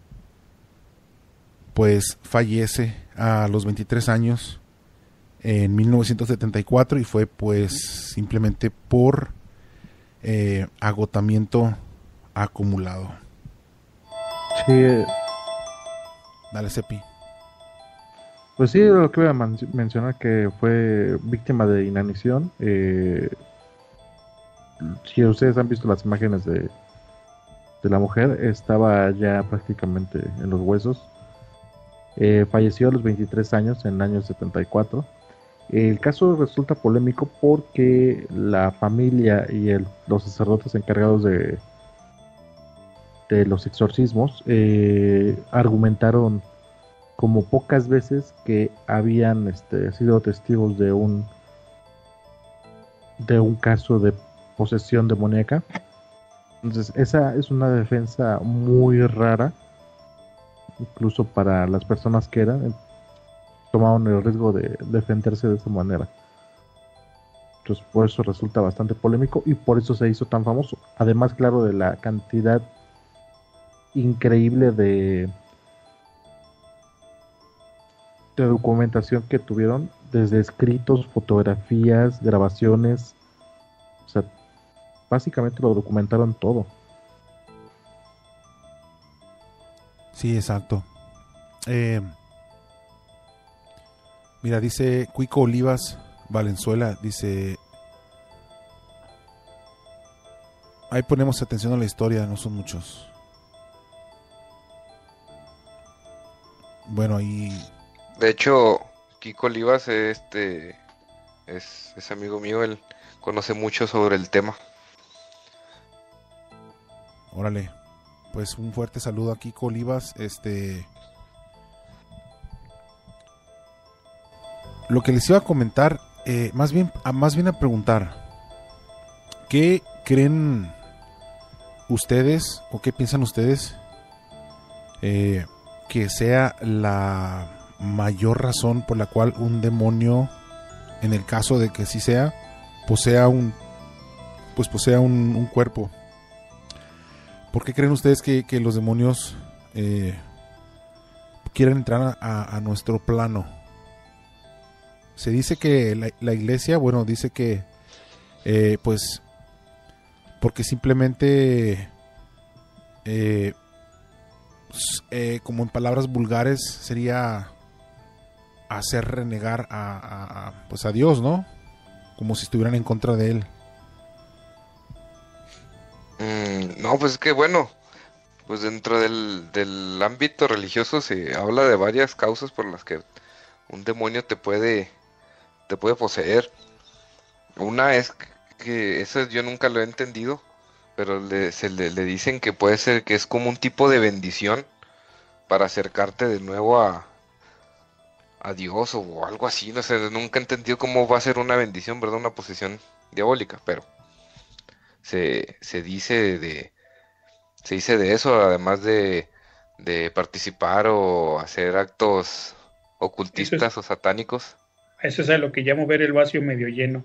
pues fallece a los veintitrés años en mil novecientos setenta y cuatro, y fue pues simplemente por eh, agotamiento acumulado. Sí, eh, Dale, Cepi. pues sí, lo que voy a man- mencionar que fue víctima de inanición. Eh, si ustedes han visto las imágenes de, de la mujer, estaba ya prácticamente en los huesos. Eh, falleció a los veintitrés años, en el año setenta y cuatro. El caso resulta polémico porque la familia y el, los sacerdotes encargados de, de los exorcismos eh, argumentaron como pocas veces que habían este, sido testigos de un de un caso de posesión demoníaca. Entonces, esa es una defensa muy rara, incluso para las personas que eran, tomaron el riesgo de defenderse de esa manera. Entonces, por eso resulta bastante polémico y por eso se hizo tan famoso. Además, claro, de la cantidad increíble de, de documentación que tuvieron, desde escritos, fotografías, grabaciones. O sea, básicamente lo documentaron todo. Sí, exacto. Eh, mira, dice Cuico Olivas Valenzuela, dice, ahí ponemos atención a la historia, no son muchos. Bueno, ahí... De hecho, Kiko Olivas este, es, es amigo mío, él conoce mucho sobre el tema. Órale, pues un fuerte saludo a Kiko Olivas. Este, lo que les iba a comentar, eh, más bien, a, más bien a preguntar, ¿qué creen ustedes o qué piensan ustedes eh, que sea la mayor razón por la cual un demonio, en el caso de que sí sea, posea un, pues posea un, un cuerpo? ¿Por qué creen ustedes que, que los demonios eh, quieren entrar a, a nuestro plano? Se dice que la, la iglesia, bueno, dice que eh, pues porque simplemente eh, eh, como en palabras vulgares sería hacer renegar a, a, a, pues a Dios, ¿no? Como si estuvieran en contra de él. Mm, no, pues es que bueno, pues dentro del, del ámbito religioso se habla de varias causas por las que un demonio te puede, te puede poseer. Una es que, eso yo nunca lo he entendido, pero le, se le, le dicen que puede ser que es como un tipo de bendición para acercarte de nuevo a, a Dios o algo así. No sé, nunca he entendido cómo va a ser una bendición, ¿verdad? Una posesión diabólica, pero se, se dice de se dice de eso, además de, de participar o hacer actos ocultistas Eso es- o satánicos. Eso es a lo que llamo ver el vaso medio lleno.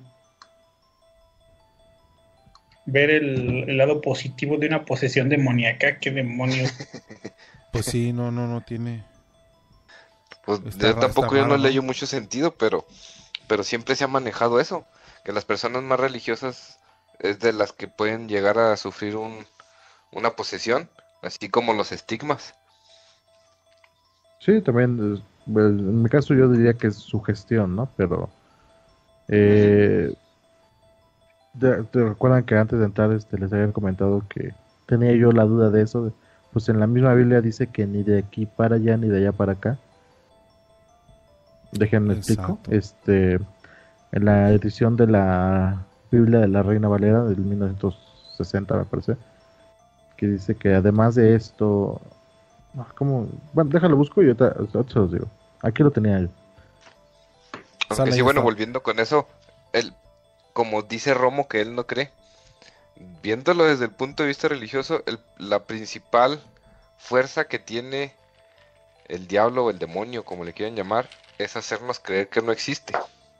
Ver el, el lado positivo de una posesión demoníaca. ¿Qué demonios? Pues sí, no, no, no tiene... Pues Está yo ra- tampoco está yo no raro, ¿no? le hallo mucho sentido, pero, pero siempre se ha manejado eso, que las personas más religiosas es de las que pueden llegar a sufrir un, una posesión, así como los estigmas. Sí, también, es- well, en mi caso yo diría que es sugestión, ¿no? Pero, eh, ¿te, te recuerdan que antes de entrar este, les había comentado que tenía yo la duda de eso? Pues en la misma Biblia dice que ni de aquí para allá ni de allá para acá. Déjenme explico. Exacto. Este, en la edición de la Biblia de la Reina Valera del mil novecientos sesenta, me parece, que dice que además de esto, ah, ¿cómo? Bueno, déjalo busco y ahorita, ahorita se los digo. Aquí lo tenía yo. Aunque Sale, sí, ya bueno, está. volviendo con eso, él, como dice Romo que él no cree, viéndolo desde el punto de vista religioso, el- la principal fuerza que tiene el diablo o el demonio, como le quieran llamar, es hacernos creer que no existe.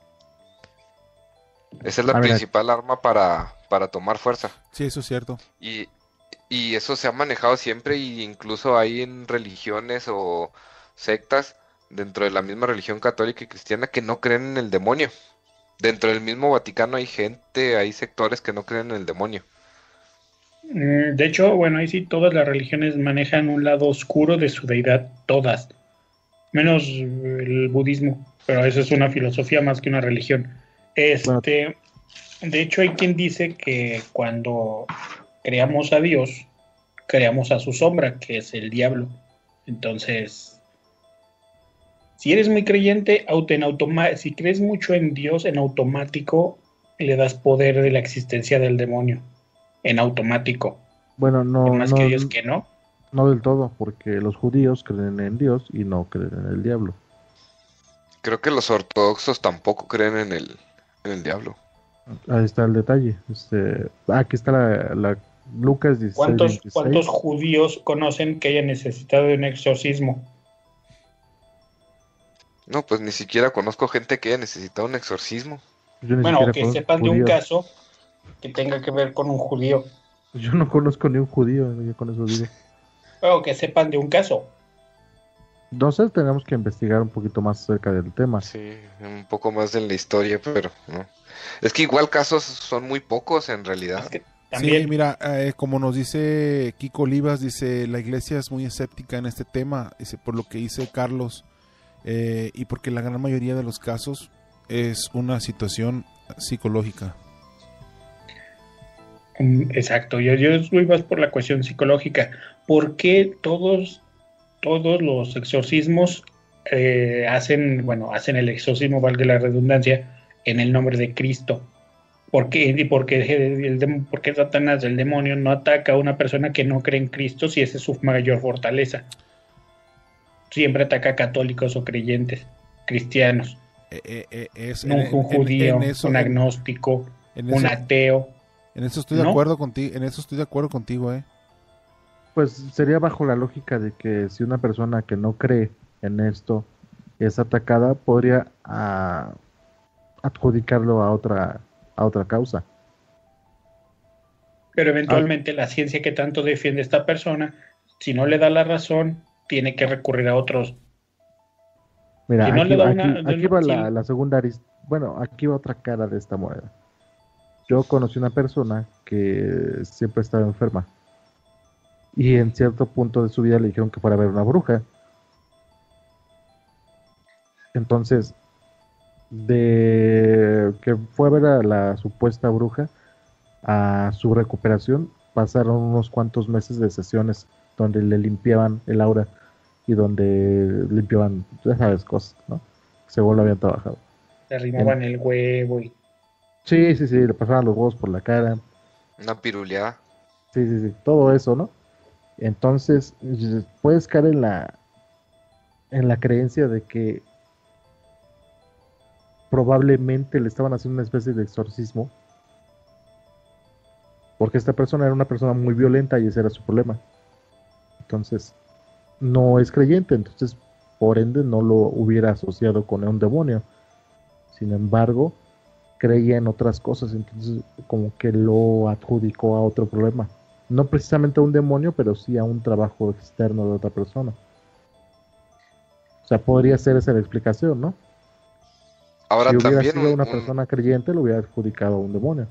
Esa es la Ah, mira. principal arma para, para tomar fuerza. Sí, eso es cierto. Y, y eso se ha manejado siempre, y incluso hay en religiones o sectas dentro de la misma religión católica y cristiana que no creen en el demonio. Dentro del mismo Vaticano hay gente, hay sectores que no creen en el demonio. Mm, De hecho, bueno, ahí sí todas las religiones manejan un lado oscuro de su deidad, todas, menos eh, el budismo, pero eso es una filosofía más que una religión. Este, de hecho, hay quien dice que cuando creamos a Dios, creamos a su sombra, que es el diablo. Entonces, si eres muy creyente, auto en automa- si crees mucho en Dios, en automático le das poder de la existencia del demonio, en automático. Bueno, Por no, más no, que Dios que no. no del todo, porque los judíos creen en Dios y no creen en el diablo. Creo que los ortodoxos tampoco creen en el, en el diablo. Ahí está el detalle. Este, ah, aquí está la, la Lucas dieciséis, ¿Cuántos, veintiséis. ¿Cuántos judíos conocen que hayan necesitado de un exorcismo? No, pues ni siquiera conozco gente que haya necesitado un exorcismo. Yo ni Bueno, siquiera que conozco sepan de un judíos. caso que tenga que ver con un judío. Yo no conozco ni un judío, yo con eso digo. O que sepan de un caso. Entonces tenemos que investigar un poquito más acerca del tema. Sí, un poco más de la historia, pero no. Es que igual casos son muy pocos en realidad. Es que también, Sí, mira, eh, como nos dice Kiko Olivas, dice, la iglesia es muy escéptica en este tema, dice, por lo que dice Carlos, eh, y porque la gran mayoría de los casos es una situación psicológica. mm, exacto, yo, yo voy más por la cuestión psicológica. ¿Por qué todos, todos los exorcismos eh, hacen, bueno, hacen el exorcismo, valga la redundancia, en el nombre de Cristo? ¿Por qué? ¿Y por qué, el, dem- por qué Satanás, el demonio, no ataca a una persona que no cree en Cristo si esa es su mayor fortaleza? Siempre ataca a católicos o creyentes, cristianos, Eh, eh, eh, es, no un, en- un en- judío, en eso, un en- agnóstico, en un eso- ateo. en eso estoy de ¿no? acuerdo contigo, en eso estoy de acuerdo contigo, eh. Pues sería bajo la lógica de que si una persona que no cree en esto es atacada, podría ah, adjudicarlo a otra, a otra causa. Pero eventualmente la ciencia que tanto defiende esta persona, si no le da la razón, tiene que recurrir a otros. Mira, Si no aquí, le da aquí- una- aquí va si- la, la segunda arista. Bueno, aquí va otra cara de esta moneda. Yo conocí una persona que siempre estaba enferma. Y en cierto punto de su vida le dijeron que fuera a ver una bruja. Entonces, de que fue a ver a la supuesta bruja, a su recuperación, pasaron unos cuantos meses de sesiones donde le limpiaban el aura y donde limpiaban, ya sabes, cosas, ¿no? Según lo habían trabajado. Le arrimaban el huevo y Sí, sí, sí, le pasaban los huevos por la cara. Una piruleada. Sí, sí, sí, todo eso, ¿no? Entonces, y- puedes caer en la en la creencia de que probablemente le estaban haciendo una especie de exorcismo, porque esta persona era una persona muy violenta y ese era su problema. Entonces, no es creyente, entonces, por ende, no lo hubiera asociado con un demonio. Sin embargo, creía en otras cosas, entonces como que lo adjudicó a otro problema. No precisamente a un demonio, pero sí a un trabajo externo de otra persona. O sea, podría ser esa la explicación, ¿no? Ahora Si hubiera también sido un- una un- persona creyente, lo hubiera adjudicado a un demonio.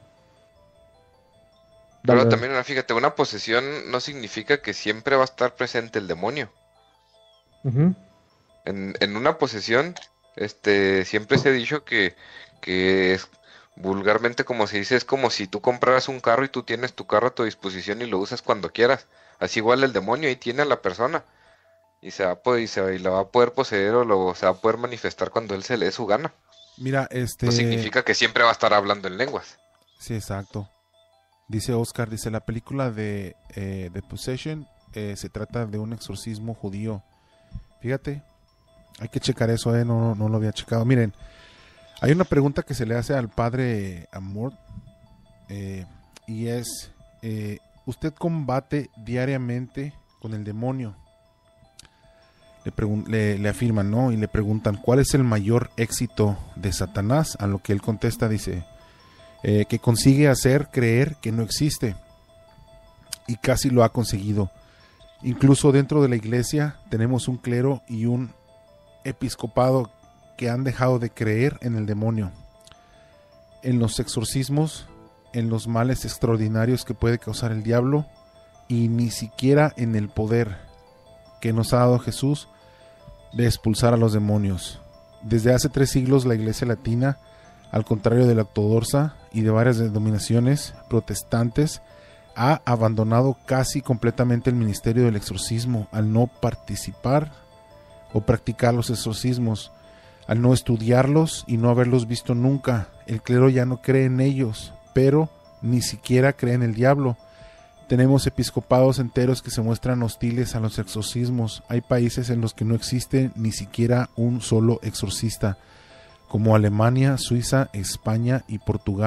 Pero Dale. también, fíjate, una posesión no significa que siempre va a estar presente el demonio. Ujú. En, en una posesión, este, siempre se ha dicho que, que es vulgarmente como se dice, es como si tú compraras un carro y tú tienes tu carro a tu disposición y lo usas cuando quieras. Así igual el demonio ahí tiene a la persona y se va a poder, y se va- y la va a poder poseer o lo, se va a poder manifestar cuando él se le dé su gana. Mira, este... No significa que siempre va a estar hablando en lenguas. Sí, exacto. Dice Oscar, dice, la película de eh, The Possession eh, se trata de un exorcismo judío. Fíjate, hay que checar eso, eh, no, no lo había checado. Miren, hay una pregunta que se le hace al padre Amor eh, y es, eh, ¿usted combate diariamente con el demonio? Le, pregun- le, le afirman, ¿no? Y le preguntan, ¿cuál es el mayor éxito de Satanás? A lo que él contesta, dice... Eh, que consigue hacer creer que no existe y casi lo ha conseguido. Incluso dentro de la iglesia tenemos un clero y un episcopado que han dejado de creer en el demonio, en los exorcismos, en los males extraordinarios que puede causar el diablo y ni siquiera en el poder que nos ha dado Jesús de expulsar a los demonios. Desde hace tres siglos la iglesia latina, al contrario de la ortodoxa y de varias denominaciones protestantes, ha abandonado casi completamente el ministerio del exorcismo al no participar o practicar los exorcismos, al no estudiarlos y no haberlos visto nunca. El clero ya no cree en ellos, pero ni siquiera cree en el diablo. Tenemos episcopados enteros que se muestran hostiles a los exorcismos. Hay países en los que no existe ni siquiera un solo exorcista, como Alemania, Suiza, España y Portugal.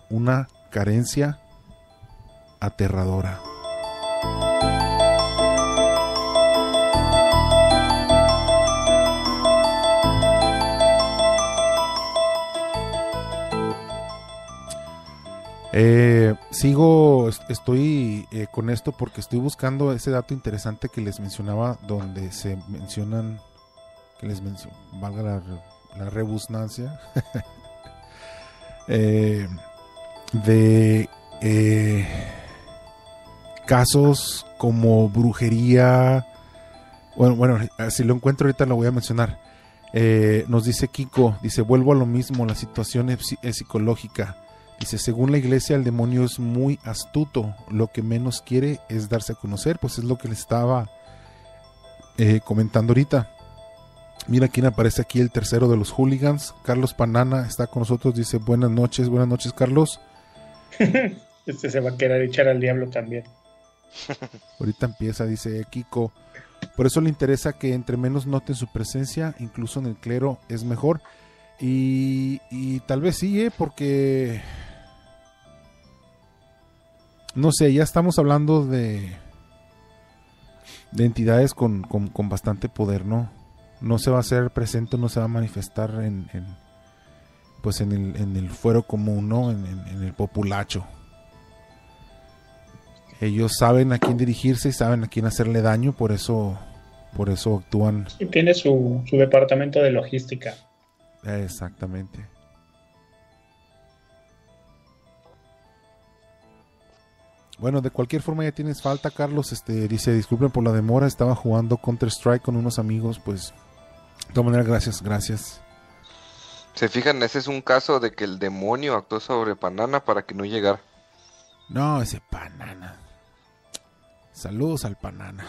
una carencia aterradora. Eh, sigo, estoy eh, con esto porque estoy buscando ese dato interesante que les mencionaba, donde se mencionan, que les menciono, valga la, la rebusnancia, eh, de eh, casos como brujería. Bueno, bueno, si lo encuentro ahorita lo voy a mencionar. Eh, nos dice Kiko, dice, vuelvo a lo mismo, la situación es, es psicológica. Dice, según la iglesia, el demonio es muy astuto. Lo que menos quiere es darse a conocer. Pues es lo que le estaba eh, comentando ahorita. Mira quién aparece aquí, el tercero de los hooligans. Carlos Panana está con nosotros. Dice, buenas noches, buenas noches, Carlos. Este se va a querer echar al diablo también. Ahorita empieza, dice Kiko. Por eso le interesa que entre menos noten su presencia, incluso en el clero, es mejor. Y, y tal vez sí, ¿eh? Porque... no sé, ya estamos hablando de de entidades con, con, con bastante poder, ¿no? No se va a hacer presente, no se va a manifestar en, en pues en el, en el fuero común, ¿no? En, en, en el populacho. Ellos saben a quién dirigirse y saben a quién hacerle daño, por eso por eso actúan. Y tiene su, su departamento de logística. Exactamente. Bueno, de cualquier forma ya tienes falta, Carlos. Este dice, disculpen por la demora, estaba jugando Counter Strike con unos amigos, pues de todas maneras, gracias, gracias. Se fijan, ese es un caso de que el demonio actuó sobre Panana para que no llegara. No, ese Panana. Saludos al Panana.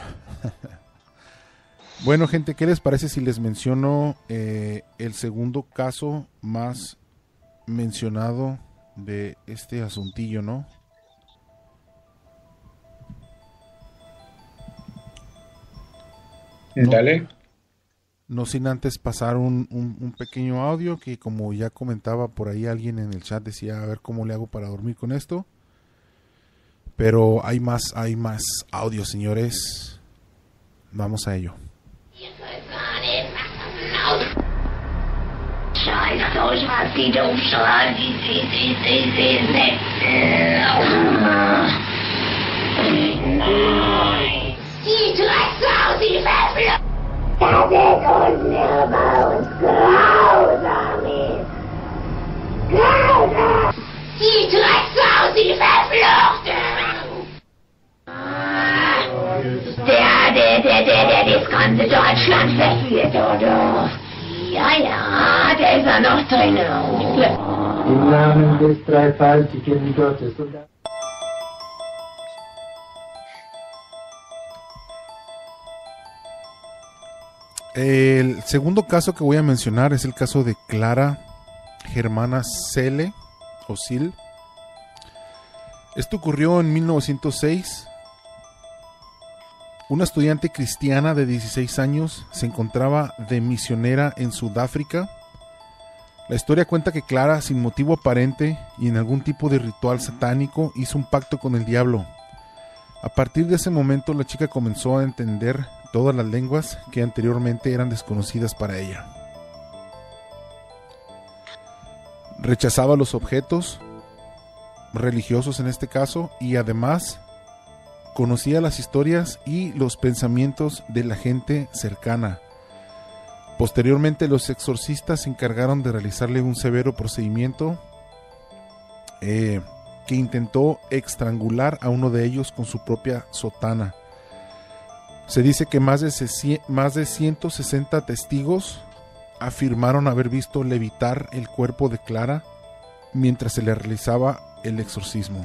Bueno, gente, ¿qué les parece si les menciono eh, el segundo caso más mencionado de este asuntillo, ¿no? No, Dale. no sin antes pasar un, un, un pequeño audio que, como ya comentaba por ahí alguien en el chat, decía a ver cómo le hago para dormir con esto. Pero hay más, hay más audio, señores. Vamos a ello. Der, der, der, der, der das ganze Deutschland verführt, oder? Ja, ja, der ist ja noch drin. Im Namen des dreifaltigen Gottes und El segundo caso que voy a mencionar es el caso de Clara Germana Cele o Sil. Esto ocurrió en mil novecientos seis. Una estudiante cristiana de dieciséis años se encontraba de misionera en Sudáfrica. La historia cuenta que Clara, sin motivo aparente y en algún tipo de ritual satánico, hizo un pacto con el diablo. A partir de ese momento, la chica comenzó a entender todas las lenguas que anteriormente eran desconocidas para ella. Rechazaba los objetos religiosos en este caso, y además conocía las historias y los pensamientos de la gente cercana. Posteriormente, los exorcistas se encargaron de realizarle un severo procedimiento eh, que intentó estrangular a uno de ellos con su propia sotana. Se dice que más de, más de ciento sesenta testigos afirmaron haber visto levitar el cuerpo de Clara mientras se le realizaba el exorcismo.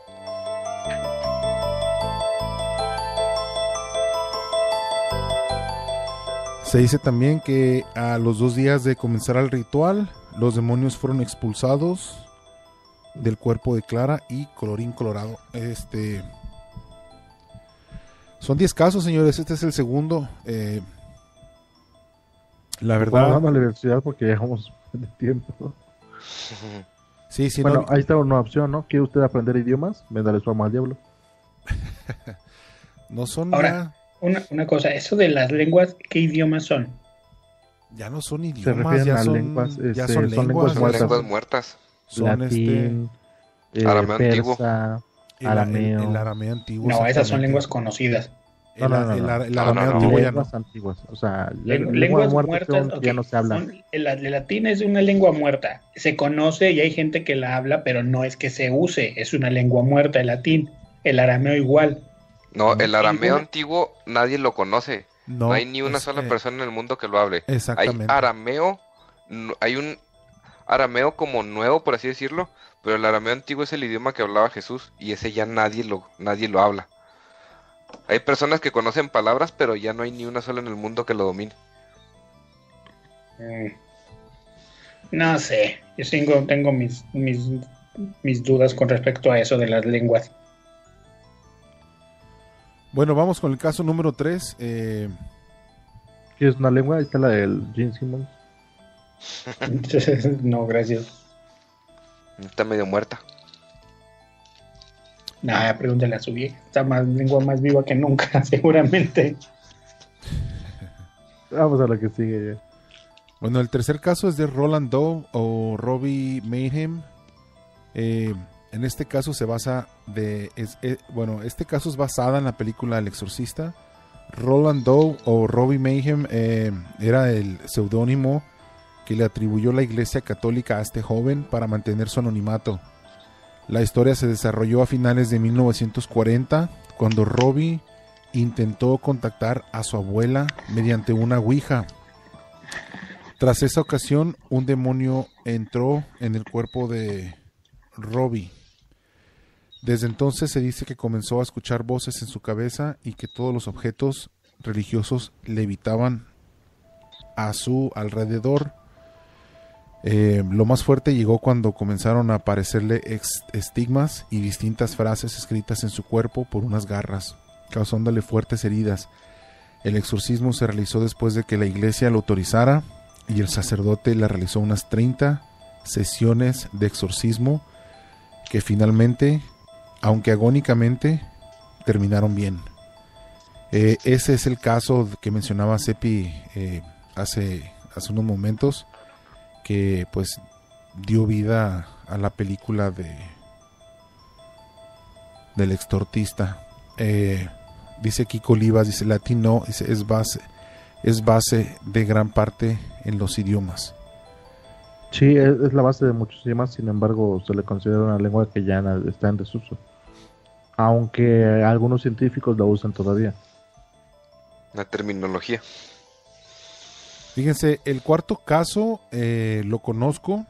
Se dice también que a los dos días de comenzar el ritual, los demonios fueron expulsados del cuerpo de Clara y colorín colorado. Este... Son diez casos, señores. Este es el segundo. Eh, la verdad. Vamos a la universidad porque llevamos de tiempo. Sí, sí, Bueno, no, ahí está una opción, ¿no? ¿Quiere usted aprender idiomas? Véndale su alma al diablo. no son Ahora, una, una cosa, eso de las lenguas, ¿qué idiomas son? ya, ya no son Se idiomas, refieren ya a son, lenguas, ya este, son son lenguas, lenguas Son muertas. lenguas muertas. son Latín, eh, Arameo antiguo. persa, este, el, arameo. el, el arameo antiguo. No, esas son exactamente. lenguas conocidas. El, No, no, no, el, no. el No, arameo no, no. antiguo ya no. lenguas antiguas. O sea, le- Len- lenguas lenguas muertas muertas, son que ok, ya no se hablan. son- el, el latín es una lengua muerta. Se conoce y hay gente que la habla, pero no es que se use. Es una lengua muerta el latín. El arameo igual. No, el arameo Ninguna- antiguo nadie lo conoce. No, No hay ni una es, sola eh, persona en el mundo que lo hable. Hay Exactamente. arameo, no- hay un arameo como nuevo, por así decirlo, pero el arameo antiguo es el idioma que hablaba Jesús y ese ya nadie lo, nadie lo habla. Hay personas que conocen palabras, pero ya no hay ni una sola en el mundo que lo domine. Mm. No sé. Yo tengo, tengo mis, mis, mis dudas con respecto a eso de las lenguas. Bueno, vamos con el caso número tres. Eh, ¿Quieres una lengua? Ahí está la del Gene Simmons. No, gracias. Está medio muerta. Nada, pregúntale a su vieja. Está más lengua más viva que nunca, seguramente. Vamos a lo que sigue ya. bueno, el tercer caso es de Roland Doe o Robbie Mayhem. Eh, en este caso se basa de... Es, es- bueno, este caso es basada en la película El Exorcista. Roland Doe o Robbie Mayhem eh, era el seudónimo que le atribuyó la Iglesia Católica a este joven para mantener su anonimato. La historia se desarrolló a finales de mil novecientos cuarenta, cuando Robbie intentó contactar a su abuela mediante una ouija. Tras esa ocasión, un demonio entró en el cuerpo de Robbie. Desde entonces se dice que comenzó a escuchar voces en su cabeza y que todos los objetos religiosos levitaban a su alrededor. Eh, lo más fuerte llegó cuando comenzaron a aparecerle ex- estigmas y distintas frases escritas en su cuerpo por unas garras, causándole fuertes heridas. El exorcismo se realizó después de que la iglesia lo autorizara y el sacerdote le realizó unas treinta sesiones de exorcismo que finalmente, aunque agónicamente, terminaron bien. Eh, ese es el caso que mencionaba Sepi eh, hace, hace unos momentos, que pues dio vida a la película de del exorcista. Eh, dice Kiko Olivas, dice latino, dice, es base, es base de gran parte en los idiomas. Sí, es, es la base de muchos idiomas, sin embargo, se le considera una lengua que ya na- está en desuso. Aunque algunos científicos la usan todavía. La terminología. Fíjense, el cuarto caso eh, lo conozco.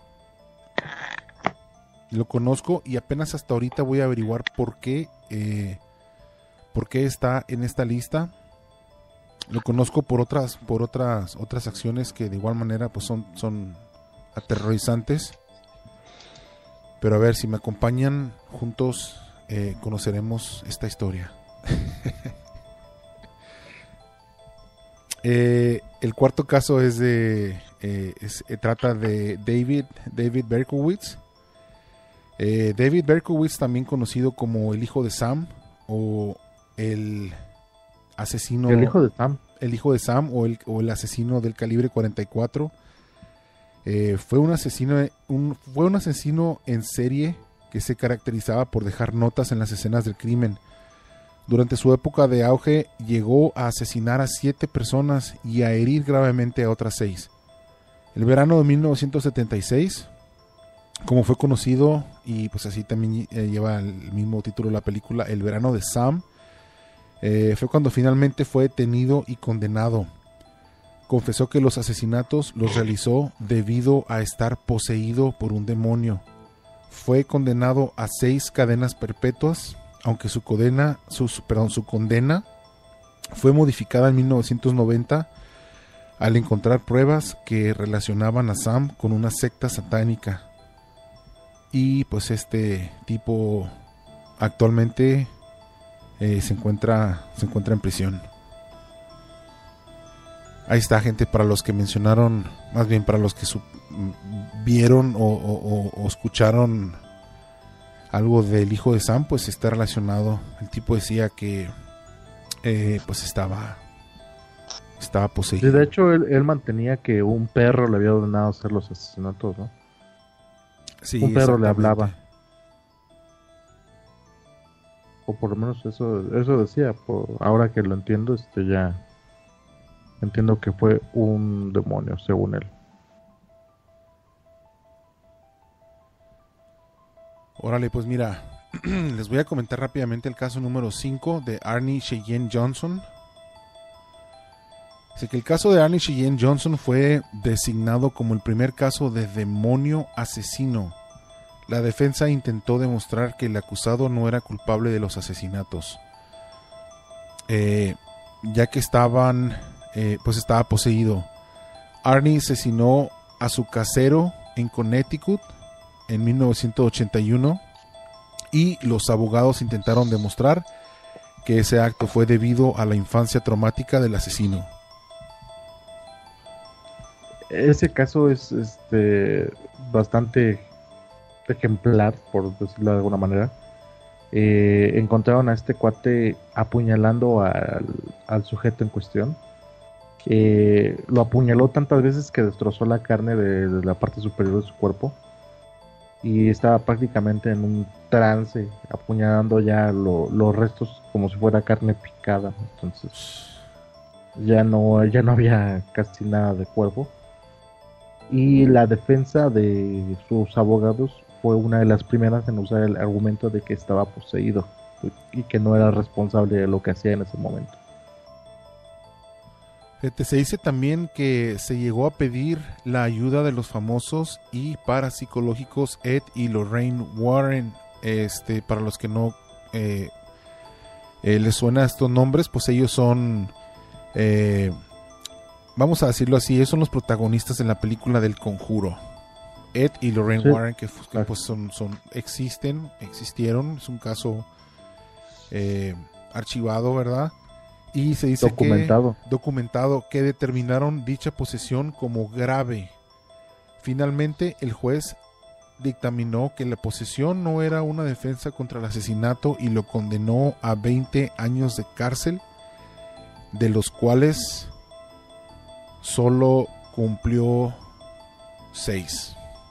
Lo conozco y apenas hasta ahorita voy a averiguar por qué, eh, por qué está en esta lista. Lo conozco por otras, por otras, otras acciones que de igual manera pues son, son aterrorizantes. Pero a ver, si me acompañan juntos, eh, conoceremos esta historia. Eh, el cuarto caso es de eh, es- eh, trata de David David Berkowitz. Eh, David Berkowitz, también conocido como el hijo de Sam o el asesino El hijo de Sam. el hijo de Sam o el, o el asesino del calibre cuarenta y cuatro. Eh, fue un asesino un, fue un asesino en serie que se caracterizaba por dejar notas en las escenas del crimen. Durante su época de auge llegó a asesinar a siete personas y a herir gravemente a otras seis. El verano de mil novecientos setenta y seis, como fue conocido, y pues así también eh, lleva el mismo título la película, El verano de Sam, eh, fue cuando finalmente fue detenido y condenado. Confesó que los asesinatos los realizó debido a estar poseído por un demonio. Fue condenado a seis cadenas perpetuas, aunque su condena, su, su- perdón, su condena fue modificada en mil novecientos noventa al encontrar pruebas que relacionaban a Sam con una secta satánica. Y pues este tipo actualmente eh, se encuentra se encuentra en prisión. Ahí está, gente, para los que mencionaron, más bien para los que su- vieron o, o, o escucharon algo del hijo de Sam, pues está relacionado. El tipo decía que eh, pues estaba estaba poseído. Sí, de hecho, él, él mantenía que un perro le había ordenado hacer los asesinatos, ¿no? Sí, un perro le exactamente. hablaba. O por lo menos eso, eso decía. Por, ahora que lo entiendo, este ya entiendo que fue un demonio, según él. Órale, pues mira, les voy a comentar rápidamente el caso número cinco de Arnie Cheyenne Johnson. Dice que el caso de Arnie Cheyenne Johnson fue designado como el primer caso de demonio asesino. La defensa intentó demostrar que el acusado no era culpable de los asesinatos, eh, ya que estaban, eh, pues estaba poseído. Arnie asesinó a su casero en Connecticut en mil novecientos ochenta y uno y los abogados intentaron demostrar que ese acto fue debido a la infancia traumática del asesino. Ese caso es este bastante ejemplar, por decirlo de alguna manera. Eh, encontraron a este cuate apuñalando al, al sujeto en cuestión. Eh, lo apuñaló tantas veces que destrozó la carne de, de la parte superior de su cuerpo. Y estaba prácticamente en un trance, apuñalando ya lo, los restos como si fuera carne picada. Entonces ya no, ya no había casi nada de cuerpo. Y la defensa de sus abogados fue una de las primeras en usar el argumento de que estaba poseído y que no era responsable de lo que hacía en ese momento. Se dice también que se llegó a pedir la ayuda de los famosos y parapsicológicos Ed y Lorraine Warren. Este, para los que no eh, eh, les suena estos nombres, pues ellos son, eh, vamos a decirlo así, ellos son los protagonistas de la película del Conjuro. Ed y Lorraine Sí, Warren, que, que claro. pues son, son, existen, existieron, es un caso eh, archivado, ¿verdad? Y se dice Documentado. que documentado que determinaron dicha posesión como grave. Finalmente, el juez dictaminó que la posesión no era una defensa contra el asesinato y lo condenó a veinte años de cárcel, de los cuales solo cumplió seis.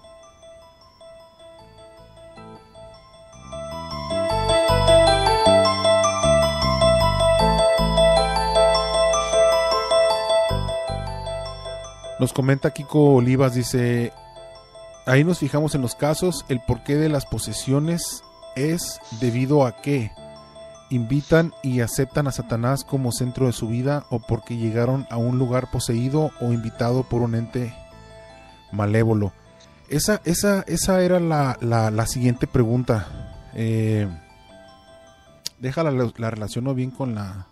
Nos comenta Kiko Olivas, dice, ahí nos fijamos en los casos, el porqué de las posesiones es debido a que invitan y aceptan a Satanás como centro de su vida o porque llegaron a un lugar poseído o invitado por un ente malévolo. Esa, esa, esa era la, la, la siguiente pregunta. Eh, déjala, la, la relaciono bien con la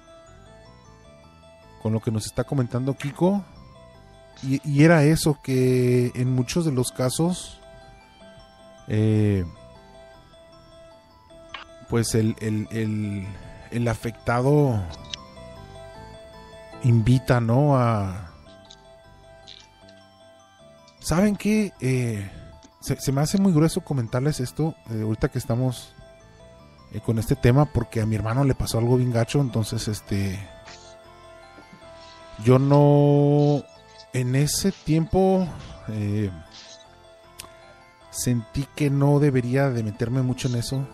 con lo que nos está comentando Kiko. Y, y era eso, que en muchos de los casos eh, pues el, el, el, el afectado invita, ¿no? A... ¿Saben qué? Eh, se, se me hace muy grueso comentarles esto eh, ahorita que estamos eh, con este tema, porque a mi hermano le pasó algo bien gacho. Entonces este yo no... En ese tiempo eh, sentí que no debería de meterme mucho en eso.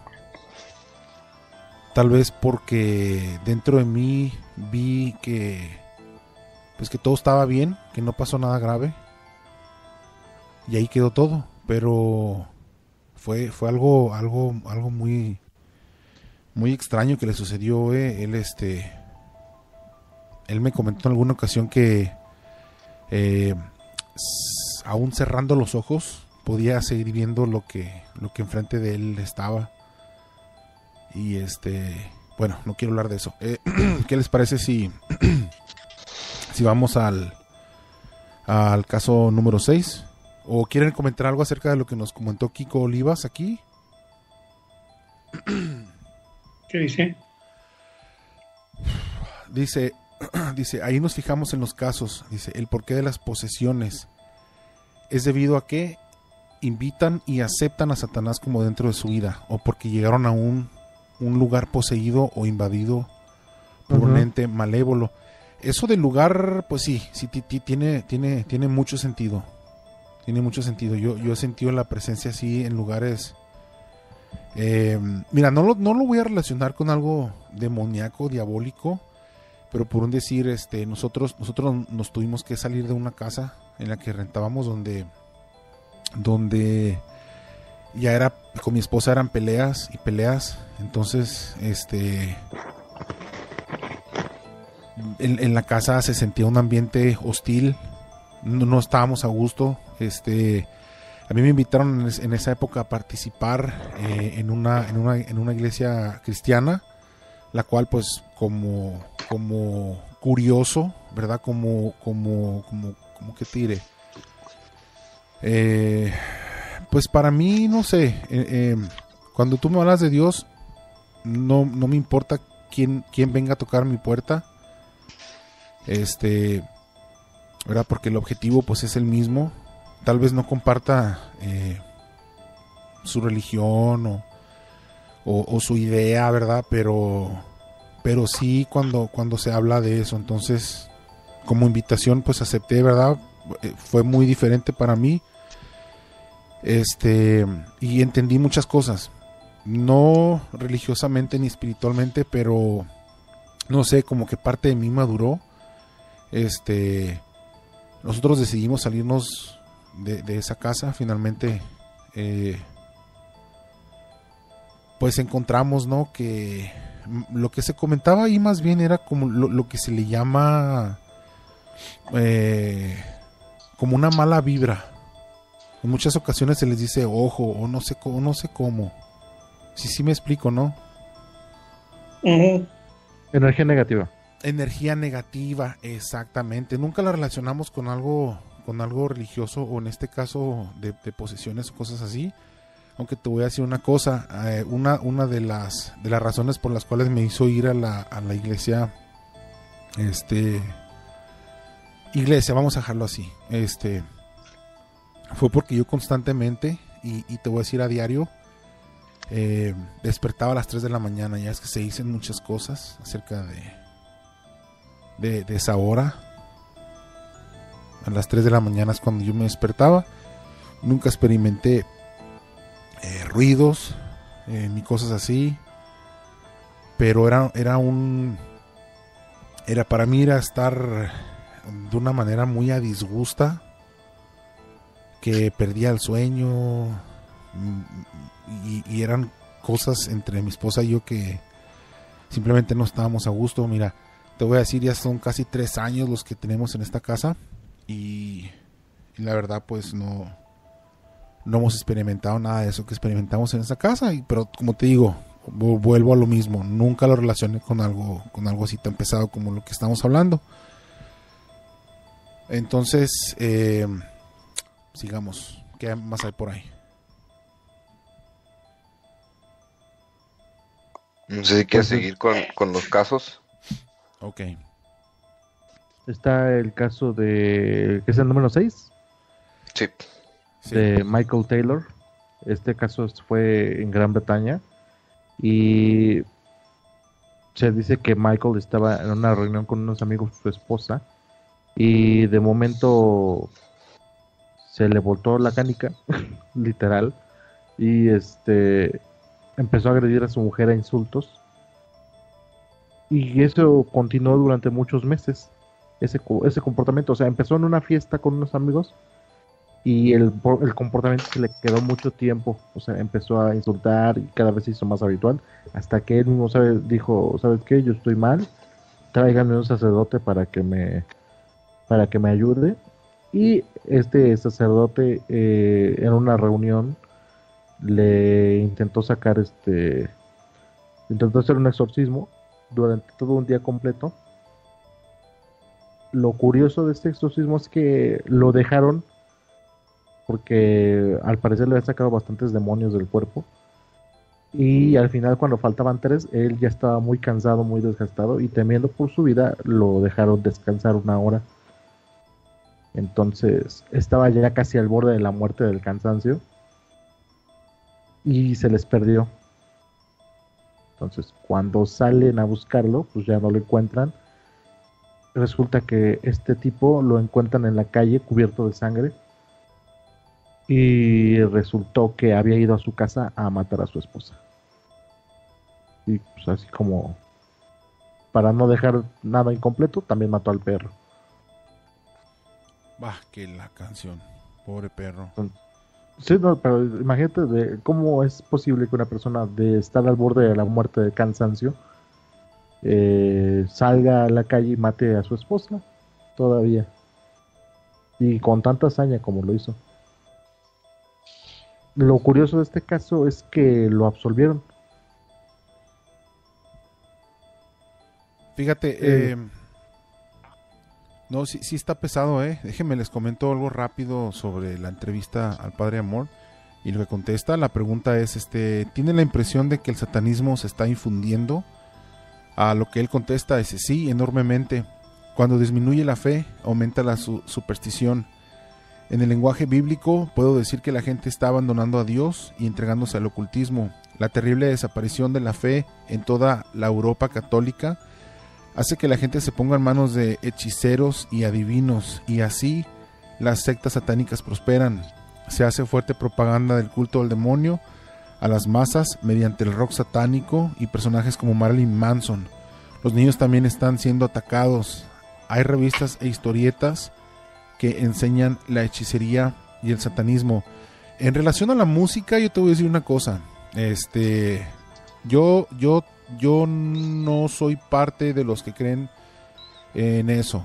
Tal vez porque dentro de mí vi que pues que todo estaba bien, que no pasó nada grave. Y ahí quedó todo. Pero fue, fue algo, algo, algo muy, muy extraño que le sucedió. Eh. Él, este, él me comentó en alguna ocasión que Eh, aún cerrando los ojos podía seguir viendo lo que lo que enfrente de él estaba. Y este bueno, no quiero hablar de eso. eh, ¿Qué les parece si si vamos al al caso número seis? ¿O quieren comentar algo acerca de lo que nos comentó Kiko Olivas aquí? ¿Qué dice? Dice Dice, ahí nos fijamos en los casos, dice, el porqué de las posesiones. es debido a que invitan y aceptan a Satanás como dentro de su vida, o porque llegaron a un, un lugar poseído o invadido por uh-huh. un ente malévolo. Eso del lugar, pues sí, sí t- t- tiene, tiene, tiene mucho sentido. Tiene mucho sentido. Yo, yo he sentido la presencia así en lugares. Eh, mira, no lo, no lo voy a relacionar con algo demoníaco, diabólico, pero por un decir, este, nosotros, nosotros nos tuvimos que salir de una casa en la que rentábamos, donde, donde ya era, con mi esposa eran peleas y peleas. Entonces, este, en, en la casa se sentía un ambiente hostil. No, no estábamos a gusto. Este, a mí me invitaron en, en esa época a participar eh, en una, en una, en una iglesia cristiana, la cual, pues, como, como curioso, ¿verdad? Como, como, como, como que te diré. Eh, pues para mí, no sé, eh, eh, cuando tú me hablas de Dios, no, no me importa quién, quién venga a tocar mi puerta, este, ¿verdad? Porque el objetivo, pues, es el mismo. Tal vez no comparta eh, su religión o, o, o su idea, ¿verdad? Pero, pero sí cuando, cuando se habla de eso. Entonces, como invitación, pues acepté, ¿verdad? Eh, fue muy diferente para mí. Este, y entendí muchas cosas. No religiosamente ni espiritualmente, pero no sé, como que parte de mí maduró. Este, nosotros decidimos salirnos De, de esa casa. Finalmente eh, pues encontramos, ¿no? Que lo que se comentaba ahí más bien era como lo, lo que se le llama eh, como una mala vibra. En muchas ocasiones se les dice ojo o no sé cómo, no sé cómo. Sí, sí me explico, ¿no? Uh-huh. Energía negativa. Energía negativa, exactamente. Nunca la relacionamos con algo con algo religioso, o en este caso de, de posesiones o cosas así. Aunque te voy a decir una cosa, eh, una, una de las de las razones por las cuales me hizo ir a la, a la iglesia, este iglesia, vamos a dejarlo así, este fue porque yo constantemente, y, y te voy a decir a diario, eh, despertaba a las tres de la mañana. Ya es que se dicen muchas cosas acerca de de, de esa hora. A las tres de la mañana es cuando yo me despertaba. Nunca experimenté eh, ruidos eh, ni cosas así, pero era, era un era para mí era estar de una manera muy a disgusta, que perdía el sueño, y, y eran cosas entre mi esposa y yo que simplemente no estábamos a gusto. Mira, te voy a decir, ya son casi tres años los que tenemos en esta casa. Y, y la verdad, pues no no hemos experimentado nada de eso que experimentamos en esa casa. Y, pero como te digo, vuelvo a lo mismo, nunca lo relacioné con algo con algo así tan pesado como lo que estamos hablando. Entonces, eh, sigamos. ¿Qué más hay por ahí? No sé si quieres seguir con, con los casos. Ok. Está el caso de, ¿qué es el número seis? Sí. De Sí. Michael Taylor. Este caso fue en Gran Bretaña y se dice que Michael estaba en una reunión con unos amigos de su esposa y de momento se le voltó la canica, literal, y este empezó a agredir a su mujer a insultos, y eso continuó durante muchos meses. Ese, ese comportamiento, o sea, empezó en una fiesta con unos amigos y el, el comportamiento se le quedó mucho tiempo. O sea, empezó a insultar y cada vez se hizo más habitual, hasta que él mismo sabe, dijo, ¿sabes qué? Yo estoy mal, tráiganme un sacerdote para que me para que me ayude. Y este sacerdote eh, en una reunión le intentó sacar este intentó hacer un exorcismo durante todo un día completo. Lo curioso de este exorcismo es que lo dejaron porque al parecer le habían sacado bastantes demonios del cuerpo, y al final, cuando faltaban tres, él ya estaba muy cansado, muy desgastado, y temiendo por su vida lo dejaron descansar una hora. Entonces estaba ya casi al borde de la muerte del cansancio y se les perdió. Entonces cuando salen a buscarlo, pues ya no lo encuentran. Resulta que este tipo lo encuentran en la calle cubierto de sangre y resultó que había ido a su casa a matar a su esposa. Y pues así como para no dejar nada incompleto, también mató al perro. Bah, que la canción, pobre perro. Sí, no, pero imagínate de cómo es posible que una persona de estar al borde de la muerte de cansancio eh, salga a la calle y mate a su esposa todavía. Y con tanta hazaña como lo hizo. Lo curioso de este caso es que lo absolvieron. Fíjate, eh, no, sí, sí está pesado, ¿eh? Déjenme les comento algo rápido sobre la entrevista al Padre Amor y lo que contesta. La pregunta es, este, ¿tiene la impresión de que el satanismo se está infundiendo? A lo que él contesta es, sí, enormemente. Cuando disminuye la fe, aumenta la su superstición. En el lenguaje bíblico, puedo decir que la gente está abandonando a Dios y entregándose al ocultismo. La terrible desaparición de la fe en toda la Europa católica hace que la gente se ponga en manos de hechiceros y adivinos, y así las sectas satánicas prosperan. Se hace fuerte propaganda del culto al demonio a las masas mediante el rock satánico y personajes como Marilyn Manson. Los niños también están siendo atacados. Hay revistas e historietas que enseñan la hechicería y el satanismo. En relación a la música, yo te voy a decir una cosa. Este, yo, yo, yo no soy parte de los que creen en eso.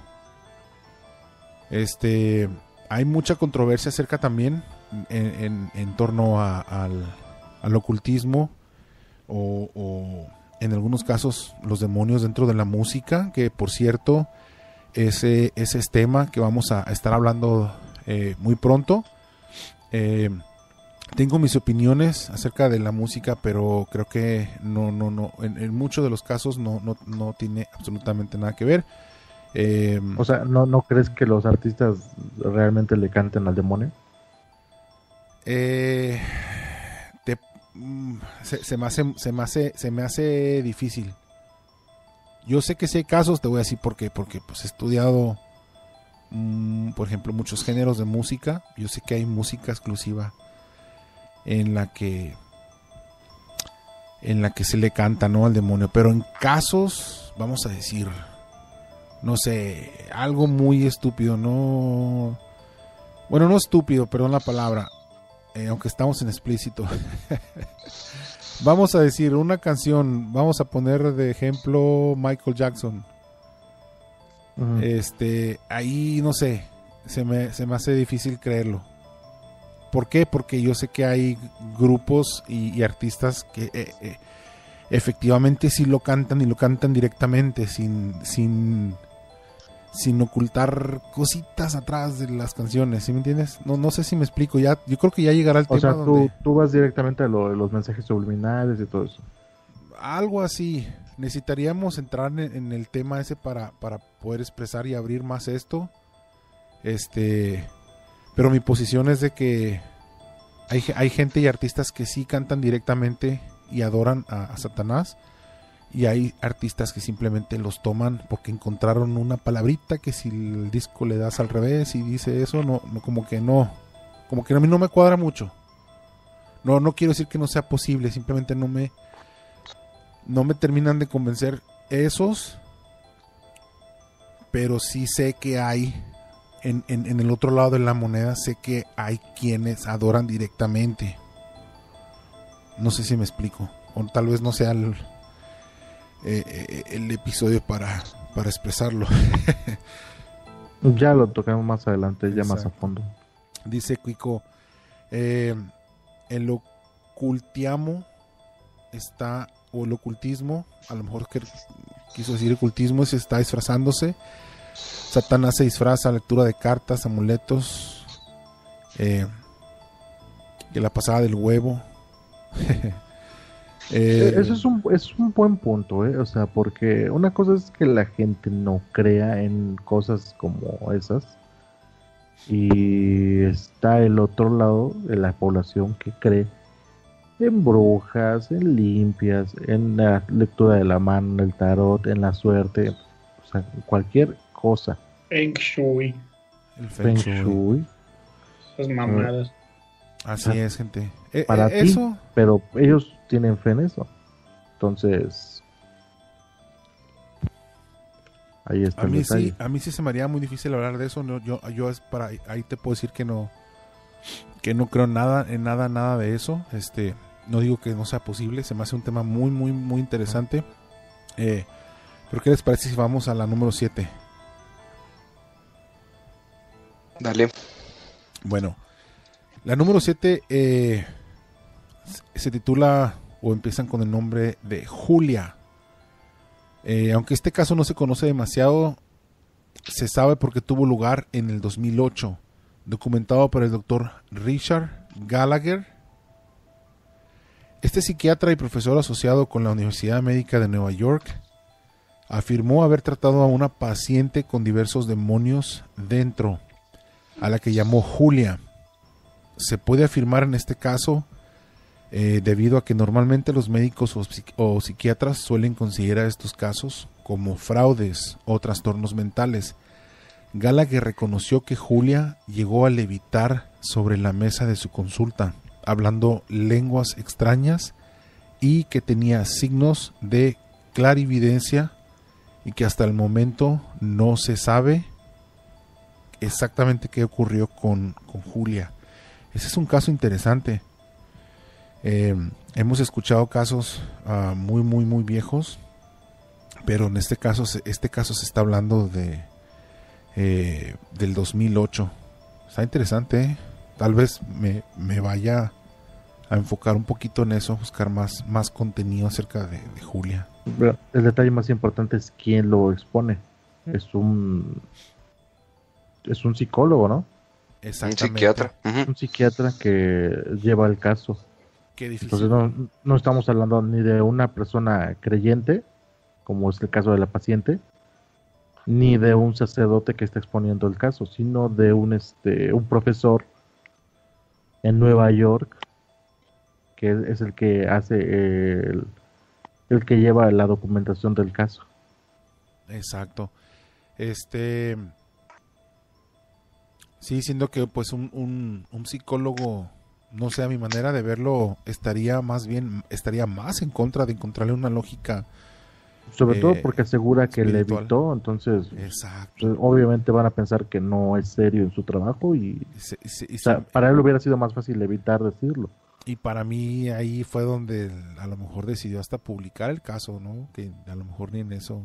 Este, hay mucha controversia acerca también en, en, en torno a, al, al ocultismo o, o en algunos casos los demonios dentro de la música, que por cierto ese, ese es tema que vamos a estar hablando eh, muy pronto. Eh, tengo mis opiniones acerca de la música, pero creo que no, no, no, en, en muchos de los casos no, no, no tiene absolutamente nada que ver. Eh, o sea, ¿no, ¿no crees que los artistas realmente le canten al demonio? Eh, te, mm, se, se, me hace, se, me hace, se me hace difícil. Yo sé que sí hay casos, te voy a decir por qué, porque pues he estudiado, mmm, por ejemplo, muchos géneros de música. Yo sé que hay música exclusiva en la que en la que se le canta, ¿no?, al demonio, pero en casos, vamos a decir, no sé, algo muy estúpido, no, bueno, no estúpido, perdón la palabra, eh, aunque estamos en explícito. Vamos a decir una canción, vamos a poner de ejemplo Michael Jackson. Uh-huh. Este, ahí no sé, se me, se me hace difícil creerlo. ¿Por qué? Porque yo sé que hay grupos y, y artistas que eh, eh, efectivamente sí lo cantan y lo cantan directamente, sin, sin, sin ocultar cositas atrás de las canciones, ¿sí me entiendes? No, no sé si me explico, ya, yo creo que ya llegará el o tema sea, donde... tú, tú vas directamente a lo de los mensajes subliminales y todo eso. Algo así, necesitaríamos entrar en, en el tema ese para, para poder expresar y abrir más esto, este, pero mi posición es de que hay, hay gente y artistas que sí cantan directamente y adoran a, a Satanás, y hay artistas que simplemente los toman porque encontraron una palabrita que si el disco le das al revés y dice eso, no, no, como que no, como que a mí no me cuadra mucho. No, no quiero decir que no sea posible, simplemente no me, no me terminan de convencer esos, pero sí sé que hay, en, en, en el otro lado de la moneda, sé que hay quienes adoran directamente. No sé si me explico, o tal vez no sea el... Eh, el episodio para, para expresarlo. Ya lo tocamos más adelante, ya Exacto. más a fondo. Dice Cuico, eh, el ocultiamo está, o el ocultismo, a lo mejor que quiso decir ocultismo, se está disfrazándose. Satanás se disfraza, lectura de cartas, amuletos, eh, que la pasada del huevo. Eh, Eso es un, es un buen punto, ¿eh? O sea, porque una cosa es que la gente no crea en cosas como esas, Y está el otro lado de la población que cree en brujas, en limpias, en la lectura de la mano, en el tarot, en la suerte, o sea, cualquier cosa. Feng Shui. El Feng Feng Shui. Shui. Esas mamadas. Así Ah, es, gente. Eh, Para eh, ti, eso, pero ellos tienen fe en eso. Entonces, ahí está a el mí detalle. sí, a mí sí se me haría muy difícil hablar de eso. No, yo, yo es para ahí te puedo decir que no, que no creo nada, en nada, nada de eso. Este, no digo que no sea posible. Se me hace un tema muy, muy, muy interesante. Eh, pero ¿qué les parece si vamos a la número siete? Dale. Bueno, la número siete eh, se titula o empiezan con el nombre de Julia. Eh, aunque este caso no se conoce demasiado, se sabe porque tuvo lugar en el dos mil ocho, documentado por el doctor Richard Gallagher. Este psiquiatra y profesor asociado con la Universidad Médica de Nueva York afirmó haber tratado a una paciente con diversos demonios dentro, a la que llamó Julia. Se puede afirmar en este caso eh, debido a que normalmente los médicos o, psiqui- o psiquiatras suelen considerar estos casos como fraudes o trastornos mentales. Gallagher reconoció que Julia llegó a levitar sobre la mesa de su consulta, hablando lenguas extrañas y que tenía signos de clarividencia y que hasta el momento no se sabe exactamente qué ocurrió con, con Julia. Ese es un caso interesante. Eh, hemos escuchado casos uh, muy muy muy viejos, pero en este caso este caso se está hablando de eh, del dos mil ocho. Está interesante, ¿eh? Tal vez me, me vaya a enfocar un poquito en eso, buscar más, más contenido acerca de, de Julia. Pero el detalle más importante es quién lo expone. Es un es un psicólogo, ¿no? Un Exactamente. psiquiatra. Ujú. Un psiquiatra que lleva el caso. Qué difícil. Entonces no, no estamos hablando ni de una persona creyente, como es el caso de la paciente, ni de un sacerdote que está exponiendo el caso, sino de un este un profesor en Nueva York que es, es el que hace el, el que lleva la documentación del caso. Exacto. Este sí, siendo que pues un, un, un psicólogo, no sé, a mi manera de verlo, estaría más bien, estaría más en contra de encontrarle una lógica. Sobre Eh, todo porque asegura que le espiritual. evitó, entonces Exacto. pues, obviamente van a pensar que no es serio en su trabajo y, Se- se- y o sea, se- para él hubiera sido más fácil evitar decirlo. y para mí ahí fue donde a lo mejor decidió hasta publicar el caso, ¿no? Que a lo mejor ni en eso.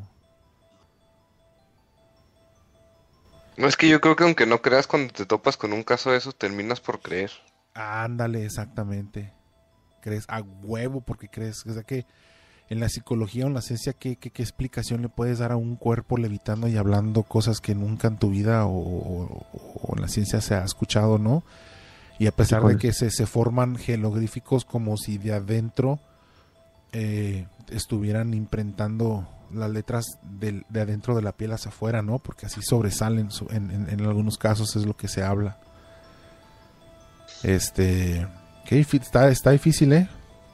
No, es que yo creo que aunque no creas, cuando te topas con un caso de esos, terminas por creer. Ándale, exactamente. Crees a huevo porque crees, o sea que en la psicología o en la ciencia, ¿qué, qué, qué explicación le puedes dar a un cuerpo levitando y hablando cosas que nunca en tu vida o, o- o en la ciencia se ha escuchado, ¿no? Y a pesar de que se, se forman jeroglíficos como si de adentro eh, estuvieran imprentando las letras del- de adentro de la piel hacia afuera, ¿no? Porque así sobresalen, so- en, en- en algunos casos es lo que se habla. Este, qué difí- está, está difícil, ¿eh?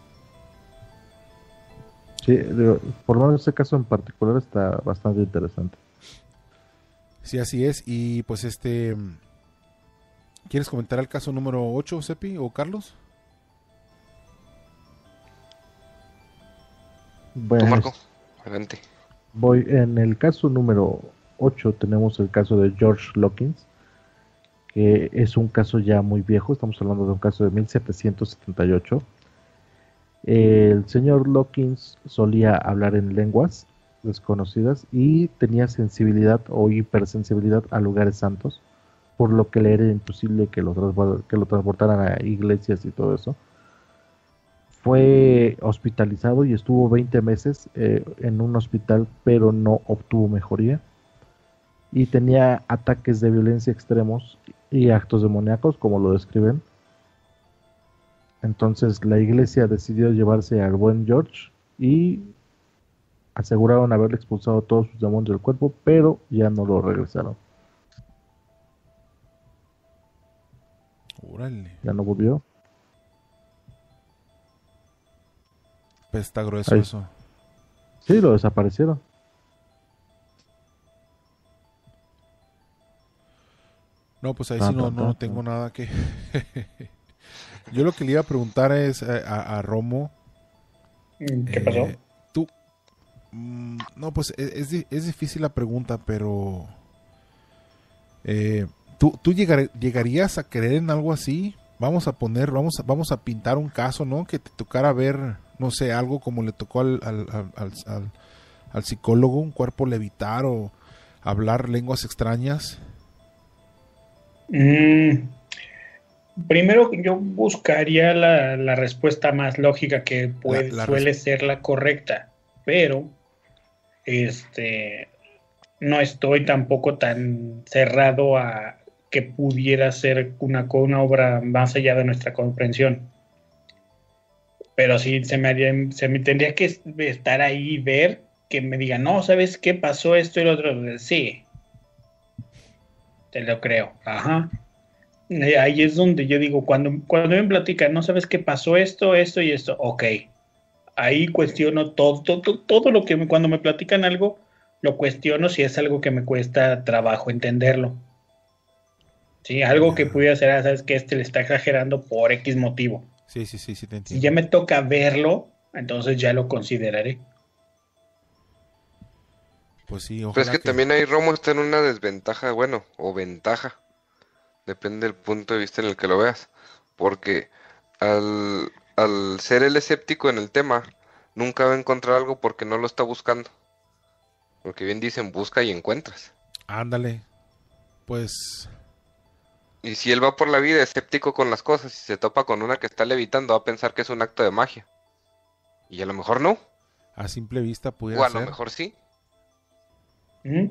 Sí, de- por lo menos ese caso en particular está bastante interesante. Sí, así es. Y pues este, ¿quieres comentar el caso número ocho, Sepi o Carlos? Tú, Bueno, Marco, adelante. voy en el caso número ocho, tenemos el caso de George Lockins, que es un caso ya muy viejo, estamos hablando de un caso de mil setecientos setenta y ocho. El señor Lockins solía hablar en lenguas desconocidas y tenía sensibilidad o hipersensibilidad a lugares santos, por lo que le era imposible que lo, transbor- que lo transportaran a iglesias y todo eso. Fue hospitalizado y estuvo veinte meses eh, en un hospital, pero no obtuvo mejoría. Y tenía ataques de violencia extremos y actos demoníacos, como lo describen. Entonces la iglesia decidió llevarse al buen George y aseguraron haberle expulsado todos sus demonios del cuerpo, pero ya no lo regresaron. Órale. Ya no volvió. Pues está grueso Ahí. eso. Sí, lo desaparecieron. No, pues ahí Ah, sí no, ta, no ta, tengo ta. nada que... Yo lo que le iba a preguntar es a, a- a Romo. ¿Qué eh, pasó? Tú... mm, no, pues es, es di- es difícil la pregunta, pero... eh, ¿tú, tú llegar- llegarías a creer en algo así? Vamos a poner, vamos a, vamos a pintar un caso, ¿no? Que te tocara ver, no sé, algo como le tocó al, al, al, al, al- al psicólogo, un cuerpo levitar o hablar lenguas extrañas. Mm, primero yo buscaría la, la respuesta más lógica que puede, La- la suele ser la correcta, pero este no estoy tampoco tan cerrado a que pudiera ser una, co- una obra más allá de nuestra comprensión. Pero sí se me, haría, se me tendría que es- estar ahí y ver que me digan, no, ¿sabes qué pasó esto y lo otro? Sí, te lo creo. Ajá. Eh, Ahí es donde yo digo, cuando, cuando me platican, no sabes qué pasó esto, esto y esto, ok. Ahí cuestiono todo, todo, todo lo que me, cuando me platican algo, lo cuestiono si es algo que me cuesta trabajo entenderlo. Sí, algo que Ya. pudiera ser, ah, sabes que este le está exagerando por X motivo. Sí, sí, sí, sí te Si ya entiendo. me toca verlo, entonces ya lo consideraré. Pues sí, Pero es ojalá que que... también ahí Romo está en una desventaja, bueno, o ventaja, depende del punto de vista en el que lo veas. Porque al, al ser el escéptico en el tema, nunca va a encontrar algo porque no lo está buscando. Porque bien dicen, busca y encuentras. Ándale. Pues... Y si él va por la vida escéptico con las cosas y se topa con una que está levitando, va a pensar que es un acto de magia. Y a lo mejor no, a simple vista o pudiera a lo ser. mejor sí. ¿Mm?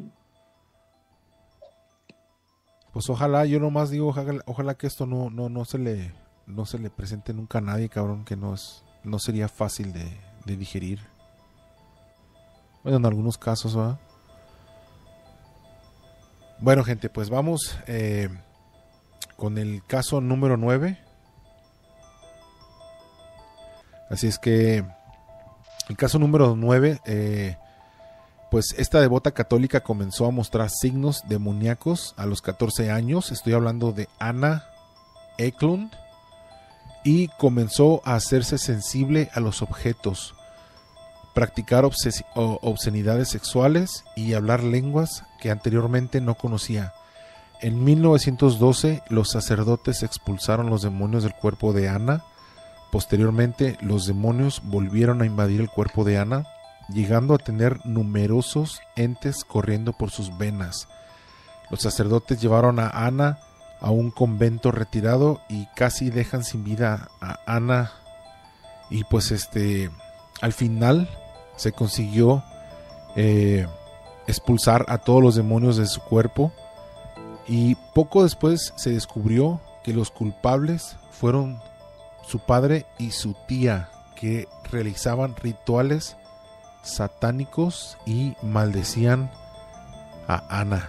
Pues ojalá, yo nomás digo, ojalá, ojalá que esto no, no, no se le, no se le presente nunca a nadie, cabrón, que no es, no sería fácil de, de digerir. Bueno, en algunos casos, ¿verdad? Bueno, gente, pues vamos eh, con el caso número nueve. Así es que el caso número nueve, eh, pues esta devota católica comenzó a mostrar signos demoníacos a los catorce años. Estoy hablando de Anna Eklund. Y comenzó a hacerse sensible a los objetos, practicar obses- o- obscenidades sexuales y hablar lenguas que anteriormente no conocía. En mil novecientos doce los sacerdotes expulsaron los demonios del cuerpo de Ana. Posteriormente los demonios volvieron a invadir el cuerpo de Ana, llegando a tener numerosos entes corriendo por sus venas. Los sacerdotes llevaron a Ana a un convento retirado y casi dejan sin vida a Ana. Y pues este, al final se consiguió eh, expulsar a todos los demonios de su cuerpo, y poco después se descubrió que los culpables fueron su padre y su tía, que realizaban rituales satánicos y maldecían a Ana.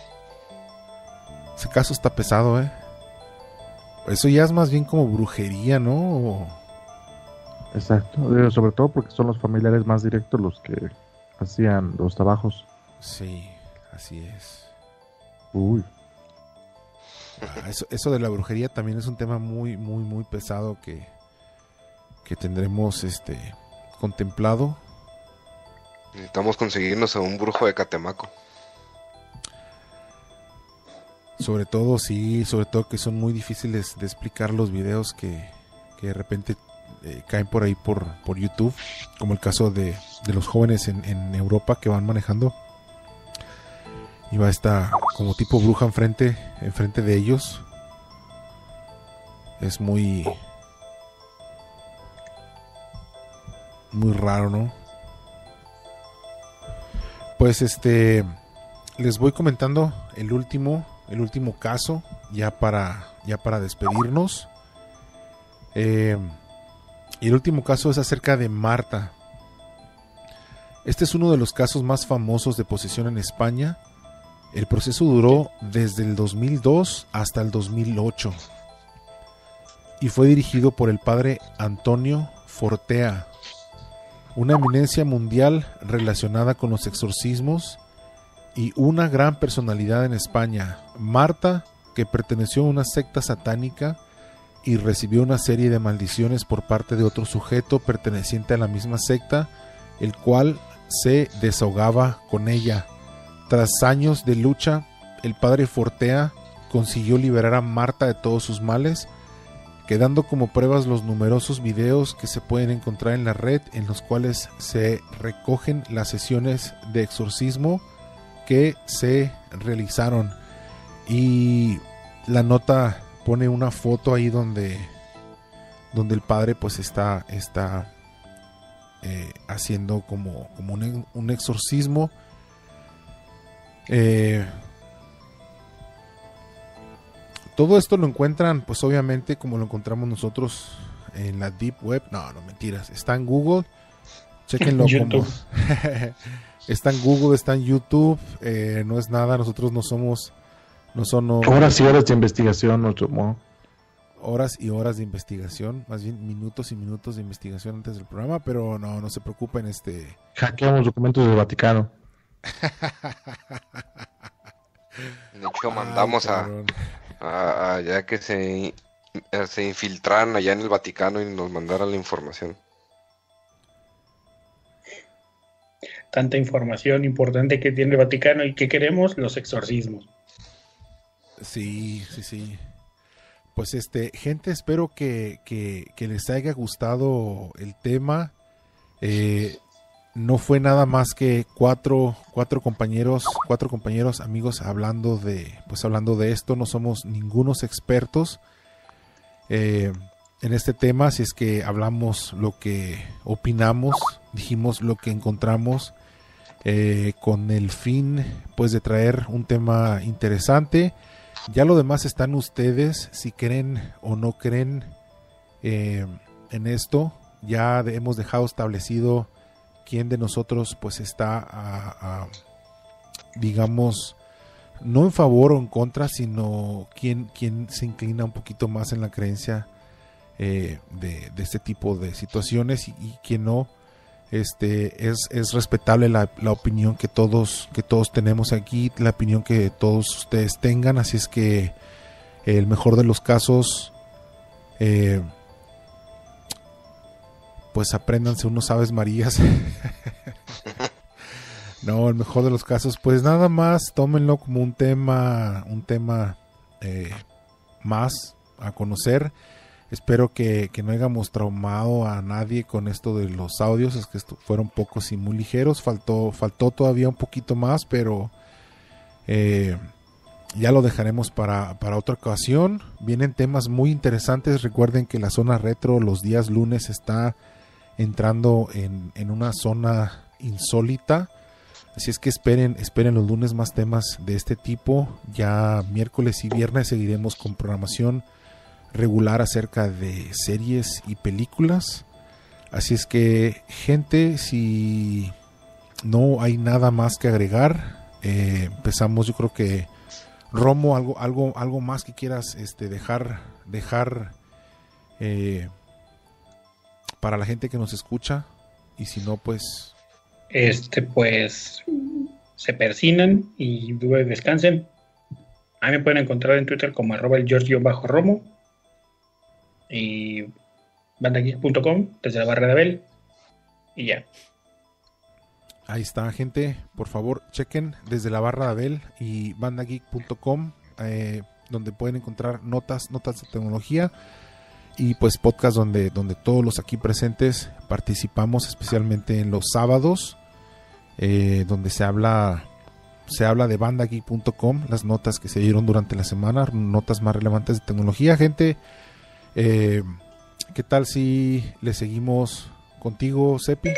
Ese caso está pesado, ¿eh? Eso ya es más bien como brujería, ¿no? O... Exacto, eh, sobre todo porque son los familiares más directos los que hacían los trabajos. Sí, así es. Uy, Ah, eso, eso de la brujería también es un tema muy, muy, muy pesado que, que tendremos este contemplado. Necesitamos conseguirnos a un brujo de Catemaco. Sobre todo, sí, sobre todo que son muy difíciles de explicar los videos que, que de repente eh, caen por ahí por, por YouTube, como el caso de, de los jóvenes en, en Europa que van manejando. Y va esta como tipo bruja enfrente, enfrente de ellos. Es muy... muy raro, ¿no? Pues este... les voy comentando el último, el último caso, ya para, ya para despedirnos. Eh, y el último caso es acerca de Marta. Este es uno de los casos más famosos de posesión en España. El proceso duró desde el dos mil dos hasta el dos mil ocho. y fue dirigido por el padre Antonio Fortea, una eminencia mundial relacionada con los exorcismos y una gran personalidad en España. Marta, que perteneció a una secta satánica y recibió una serie de maldiciones por parte de otro sujeto perteneciente a la misma secta, el cual se desahogaba con ella. Tras años de lucha, el padre Fortea consiguió liberar a Marta de todos sus males, quedando como pruebas los numerosos videos que se pueden encontrar en la red, en los cuales se recogen las sesiones de exorcismo que se realizaron. Y la nota pone una foto ahí donde, donde el padre pues está, está eh, haciendo como, como un, un exorcismo. Eh, todo esto lo encuentran pues obviamente como lo encontramos nosotros en la Deep Web. No, no mentiras, está en Google, chequenlo como está en Google, está en YouTube. Eh, no es nada, nosotros no somos no son no, horas y horas de investigación, no tomó horas y horas de investigación, más bien minutos y minutos de investigación antes del programa, pero no, no se preocupen, este hackeamos documentos del Vaticano. De hecho mandamos Ay, a, a ya que se se infiltraran allá en el Vaticano y nos mandaran la información. Tanta información importante que tiene el Vaticano y que queremos los exorcismos. Sí, sí, sí. Pues este, gente, espero que, que, que les haya gustado el tema. Eh, no fue nada más que cuatro, cuatro compañeros, cuatro compañeros amigos hablando de, pues hablando de esto. No somos ningunos expertos eh, en este tema, así es que hablamos lo que opinamos, dijimos lo que encontramos, eh, con el fin, pues, de traer un tema interesante. Ya lo demás están ustedes, si creen o no creen eh, en esto. Ya de, hemos dejado establecido quién de nosotros pues está, a, a, digamos, no en favor o en contra, sino quién, quién se inclina un poquito más en la creencia eh, de, de este tipo de situaciones y, y quién no. Este es, es respetable la, la opinión que todos que todos tenemos aquí, la opinión que todos ustedes tengan, así es que el mejor de los casos, eh, pues apréndanse unos Aves Marías. No, el mejor de los casos, pues nada más tómenlo como un tema, un tema eh, más a conocer. Espero que, que no hayamos traumado a nadie con esto de los audios, es que fueron pocos y muy ligeros, faltó, faltó todavía un poquito más, pero eh, ya lo dejaremos para, para otra ocasión. Vienen temas muy interesantes, recuerden que la zona retro los días lunes está entrando en, en una zona insólita, así es que esperen, esperen los lunes más temas de este tipo. Ya miércoles y viernes seguiremos con programación regular acerca de series y películas. Así es que, gente, si no hay nada más que agregar, eh, empezamos. Yo creo que Romo, algo, algo, algo más que quieras este, dejar, dejar eh, para la gente que nos escucha, y si no, pues este, pues se persinan y descansen. A mí me pueden encontrar en Twitter como arroba el George-Romo y bandageek punto com desde la barra de Abel y ya. Ahí está, gente, por favor chequen desde la barra de Abel y bandageek punto com, eh, donde pueden encontrar notas, notas de tecnología y pues podcast donde, donde todos los aquí presentes participamos, especialmente en los sábados, eh, donde se habla se habla de bandageek punto com, las notas que se dieron durante la semana, notas más relevantes de tecnología. Gente, Eh, ¿qué tal si le seguimos contigo, Cepi?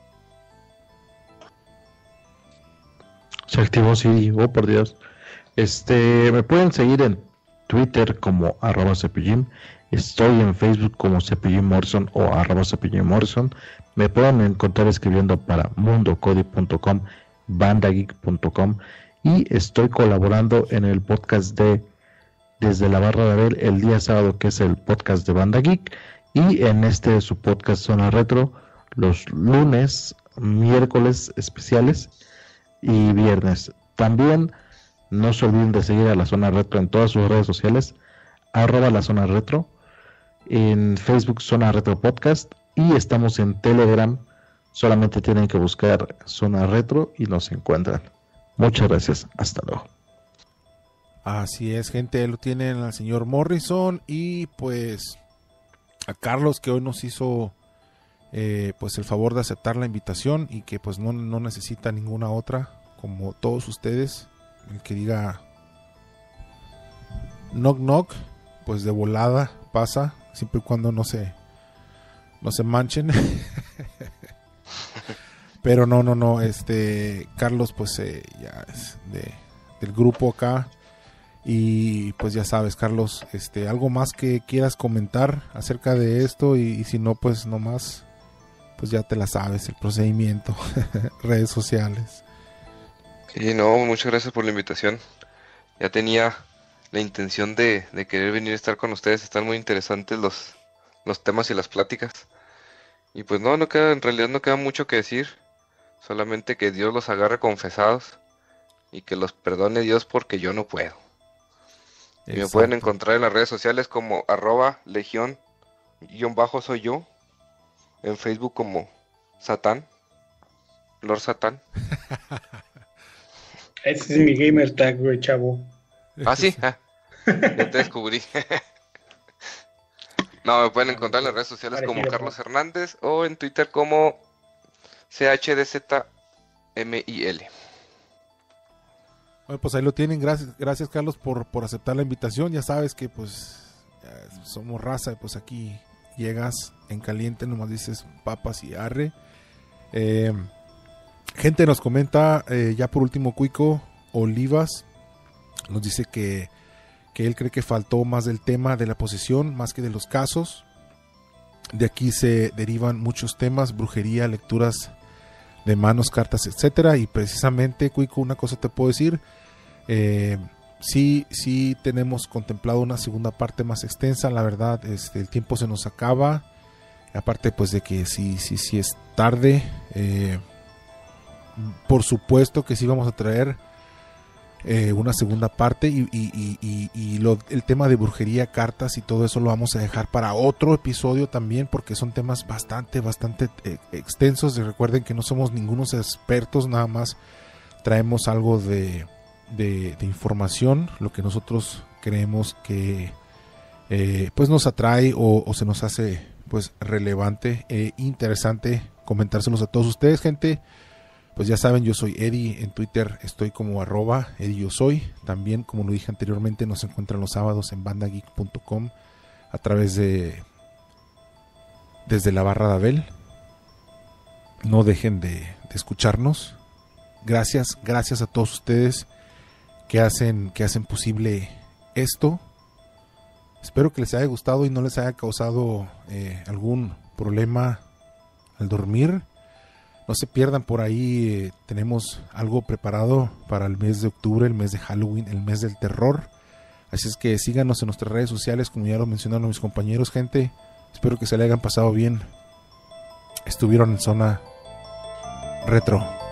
Se activó, sí, oh por Dios. Este, me pueden seguir en Twitter como arroba cepillín. Estoy en Facebook como Cepillín Morrison o arroba Cepillín Morrison. Me pueden encontrar escribiendo para mundocodi punto com, bandageek punto com, y estoy colaborando en el podcast de desde la barra de Abel el día sábado, que es el podcast de Banda Geek, y en este su podcast Zona Retro los lunes, miércoles especiales y viernes. También no se olviden de seguir a la Zona Retro en todas sus redes sociales, arroba la Zona Retro, en Facebook Zona Retro Podcast, y estamos en Telegram. Solamente tienen que buscar Zona Retro y nos encuentran. Muchas gracias, hasta luego. Así es, gente, lo tienen al señor Morrison y pues a Carlos, que hoy nos hizo eh, pues el favor de aceptar la invitación y que pues no, no necesita ninguna otra, como todos ustedes. El que diga knock knock, pues de volada pasa, siempre y cuando no se no se manchen. Pero no, no, no, este Carlos pues eh, ya es de, del grupo acá. Y pues ya sabes, Carlos, este algo más que quieras comentar acerca de esto, y, y si no, pues nomás, pues ya te la sabes, el procedimiento, redes sociales. Sí, no, muchas gracias por la invitación. Ya tenía la intención de, de querer venir a estar con ustedes. Están muy interesantes los, los temas y las pláticas. Y pues no, no queda, en realidad no queda mucho que decir. Solamente que Dios los agarre confesados y que los perdone Dios, porque yo no puedo. Y me pueden encontrar en las redes sociales como arroba legión guión bajo soy yo. En Facebook como Satán, Lord Satán. Ese es mi gamer tag, güey, chavo. Ah, sí, ah, ya te descubrí. No, me pueden encontrar en las redes sociales como Carlos Hernández o en Twitter como C H D Z M I L. Bueno, pues ahí lo tienen. Gracias, gracias Carlos por, por aceptar la invitación. Ya sabes que pues somos raza, y pues aquí llegas en caliente, nomás dices papas y arre. Eh, gente nos comenta, eh, ya por último, Cuico Olivas nos dice que, que él cree que faltó más del tema de la posesión, más que de los casos. De aquí se derivan muchos temas: brujería, lecturas de manos, cartas, etcétera. Y precisamente, Cuico, una cosa te puedo decir, eh, sí, sí tenemos contemplado una segunda parte más extensa. La verdad, este, el tiempo se nos acaba. Aparte, pues de que sí, sí, sí es tarde. Eh, por supuesto que sí vamos a traer eh, una segunda parte, y, y, y, y, y lo, el tema de brujería, cartas y todo eso lo vamos a dejar para otro episodio también, porque son temas bastante, bastante eh, extensos. Y recuerden que no somos ningunos expertos, nada más traemos algo de, de, de información, lo que nosotros creemos que eh, pues nos atrae o, o se nos hace pues relevante e interesante comentárselos a todos ustedes, gente. Pues ya saben, yo soy Eddie, en Twitter estoy como arroba Eddie yo soy. También, como lo dije anteriormente, nos encuentran los sábados en bandageek punto com a través de desde la barra de Abel. No dejen de, de escucharnos. Gracias, gracias a todos ustedes que hacen, que hacen posible esto. Espero que les haya gustado y no les haya causado eh, algún problema al dormir. No se pierdan por ahí, eh, tenemos algo preparado para el mes de octubre, el mes de Halloween, el mes del terror. Así es que síganos en nuestras redes sociales, como ya lo mencionaron mis compañeros, gente. Espero que se le hayan pasado bien. Estuvieron en Zona Retro.